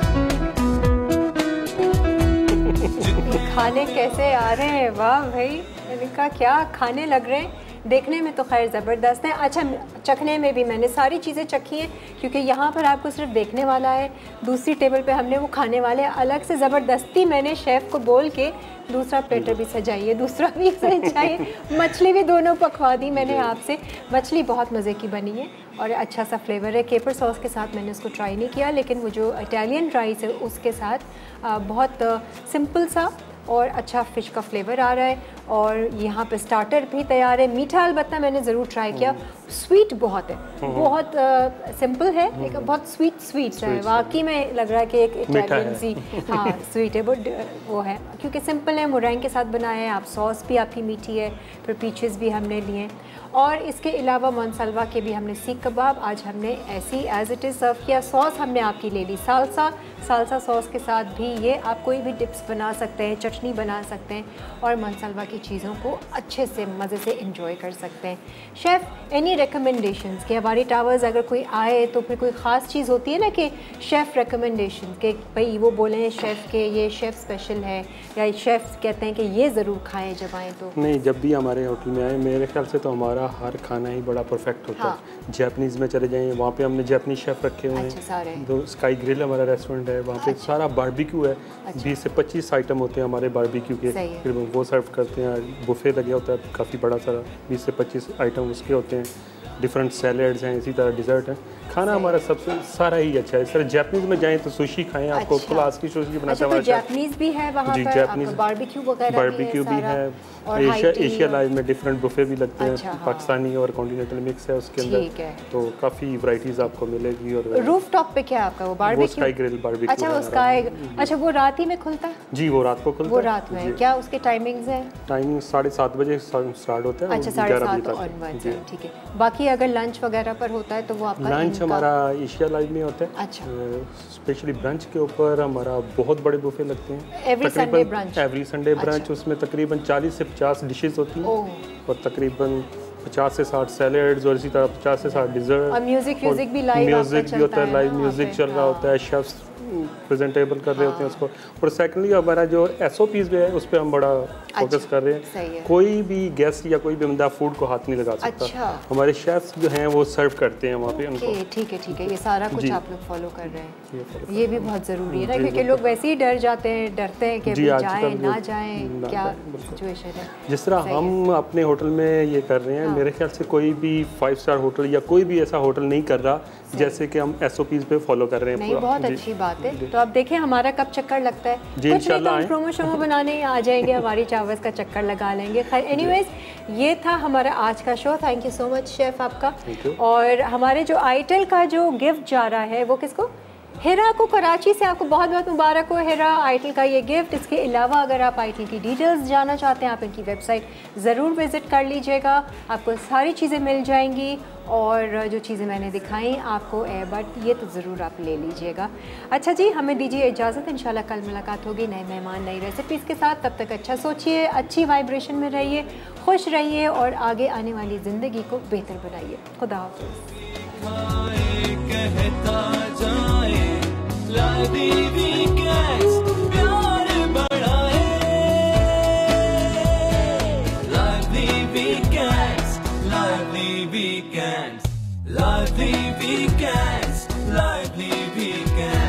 खाने कैसे आ रहे हैं, वाह भाई, इनका क्या खाने लग रहे हैं। देखने में तो खैर ज़बरदस्त है। अच्छा, चखने में भी मैंने सारी चीज़ें चखी हैं, क्योंकि यहाँ पर आपको सिर्फ देखने वाला है, दूसरी टेबल पे हमने वो खाने वाले अलग से। ज़बरदस्ती मैंने शेफ़ को बोल के दूसरा प्लेटर भी सजाइए, दूसरा भी सजाइए, मछली भी दोनों पकवा दी मैंने आपसे। मछली बहुत मज़े की बनी है और अच्छा सा फ्लेवर है। केपर सॉस के साथ मैंने उसको ट्राई नहीं किया, लेकिन वो जो इटालियन राइस है उसके साथ बहुत सिंपल सा और अच्छा फ़िश का फ्लेवर आ रहा है। और यहाँ पे स्टार्टर भी तैयार है। मीठा अलबत्ता मैंने ज़रूर ट्राई किया, स्वीट बहुत है, बहुत आ, सिंपल है लेकिन बहुत स्वीट स्वीट है। वाकई में लग रहा है कि एक इटालियन सी हाँ स्वीट है, बहुत वो है, क्योंकि सिंपल है, मुरैंग के साथ बनाया है आप। सॉस भी आपकी मीठी है, फिर पीचेस भी हमने लिए, और इसके अलावा मनसलवा के भी हमने सीख कबाब आज हमने ऐसी एज़ इट इज़ सर्व किया। सॉस हमने आपकी ले ली सालसा, सालसा सॉस के साथ भी ये आप कोई भी डिप्स बना सकते हैं, चटनी बना सकते हैं और मनसलवा की चीज़ों को अच्छे से मज़े से इंजॉय कर सकते हैं। शेफ़ एनी रिकमेंडेशंस कि हमारी टावर्स अगर कोई आए तो फिर कोई ख़ास चीज़ होती है ना कि शेफ़ रिकमेंडेशन के भाई वो बोलें शेफ़ के ये शेफ़ स्पेशल है, या शेफ़ कहते हैं कि ये ज़रूर खाएँ जब आएँ तो? नहीं, जब भी हमारे होटल में आए मेरे ख्याल से तो हमारा हर खाना ही बड़ा परफेक्ट होता हाँ। है। जैपनीज़ में चले जाएँ, वहाँ पे हमने जैपनीज़ शेफ़ रखे हुए अच्छा, हैं। तो स्काई ग्रिल हमारा रेस्टोरेंट है, वहाँ पे अच्छा। सारा बारबेक्यू है। अच्छा। बीस से पच्चीस आइटम होते हैं हमारे हमारे बारबेक्यू के, फिर वो सर्व करते हैं। बुफे लगे होता है काफ़ी बड़ा सारा, बीस से पच्चीस आइटम उसके होते हैं, डिफरेंट सैलेड्स हैं, इसी तरह डिज़र्ट हैं। खाना हमारा सबसे सारा ही अच्छा है। सर जापानीज़ में जाएं तो सुशी खाएं, आपको क्लास की सुशी बनाता है। जापानीज़ भी है वहाँ पर, जापानीज़ बारबेक्यू वगैरह बारबेक्यू भी है। एशिया एशिया लाइव में डिफरेंट बुफे भी लगते हैं, पाकिस्तानी और कॉन्टिनेंटल मिक्स है उसके अंदर, तो काफ़ी वैरायटीज़ आपको मिलेगी। और रूफ टॉप पे क्या आपका वो बारबेक्यू? वो स्काई ग्रिल बारबेक्यू। अच्छा, वो स्काई, अच्छा वो रात ही में खुलता है? जी वो रात को खुलता है। वो रात में क्या उसके टाइमिंग्स हैं? टाइमिंग साढ़े सात बजे स्टार्ट होता है। अच्छा, साढ़े सात ऑनवर्ड्स है, ठीक है। बाकी अगर लंच वगैरह पर होता है तो वो आपका लंच हमारा एशिया लाइव में होता है। अच्छा, स्पेशली ब्रंच के ऊपर हमारा बहुत बड़े बुफे लगते हैं। Every Sunday brunch? Every Sunday brunch, उसमें तकरीबन चालीस से पचास डिशेस होती हैं और तकरीबन पचास से साठ सैलेड्स और इसी तरह पचास से साठ डिजर्ट। और म्यूजिक म्यूजिक भी लाइव म्यूजिक भी होता है, लाइव म्यूजिक चल रहा होता है, शेफ्स प्रेजेंटेबल कर रहे होते हैं उसको। और सेकेंडली हमारा जो एस ओ पीज़ भी है उस पर हम बड़ा फोकस कर रहे हैं। कोई भी गेस्ट या कोई भी बंदा फूड को हाथ नहीं लगा सकता। अच्छा। हमारे शेफ्स जो हैं वो सर्व करते हैं वहाँ पे उनको। ठीक है ठीक है, ये सारा कुछ आप लोग फॉलो कर रहे हैं, ये भी बहुत ज़रूरी है ना, क्योंकि लोग वैसे ही डर जाते हैं, डरते हैं कि जाएं ना जाएं, क्या सिचुएशन है। जिस तरह हम अपने होटल में ये कर रहे हैं, मेरे ख्याल से कोई भी फाइव स्टार होटल या कोई भी ऐसा होटल नहीं कर रहा जैसे कि हम एस ओ पीज़ पे फॉलो कर रहे हैं। नहीं, बहुत अच्छी बात है। तो आप देखें हमारा कब चक्कर लगता है, कुछ नहीं तो हम प्रोमो शोमो बनाने आ जाएंगे, हमारी चावस का चक्कर लगा लेंगे। खैर एनीवेज, ये था हमारा आज का show. Thank you so much chef आपका। और हमारे जो आइटल का जो गिफ्ट जा रहा है वो किसको? हिरा को, कराची से। आपको बहुत बहुत मुबारक हो हिरा, आइटल का ये गिफ्ट। इसके अलावा अगर आप आइटल की डिटेल्स जानना चाहते हैं, आप इनकी वेबसाइट ज़रूर विज़िट कर लीजिएगा, आपको सारी चीज़ें मिल जाएंगी। और जो चीज़ें मैंने दिखाई आपको एयरबड, ये तो ज़रूर आप ले लीजिएगा। अच्छा जी, हमें दीजिए इजाज़त, इंशाल्लाह कल मुलाकात होगी नए मेहमान नई रेसिपीज़ के साथ। तब तक अच्छा सोचिए, अच्छी वाइब्रेशन में रहिए, खुश रहिए और आगे आने वाली ज़िंदगी को बेहतर बनाइए। खुदा हाफ़िज़। Lively weekends, lively weekends.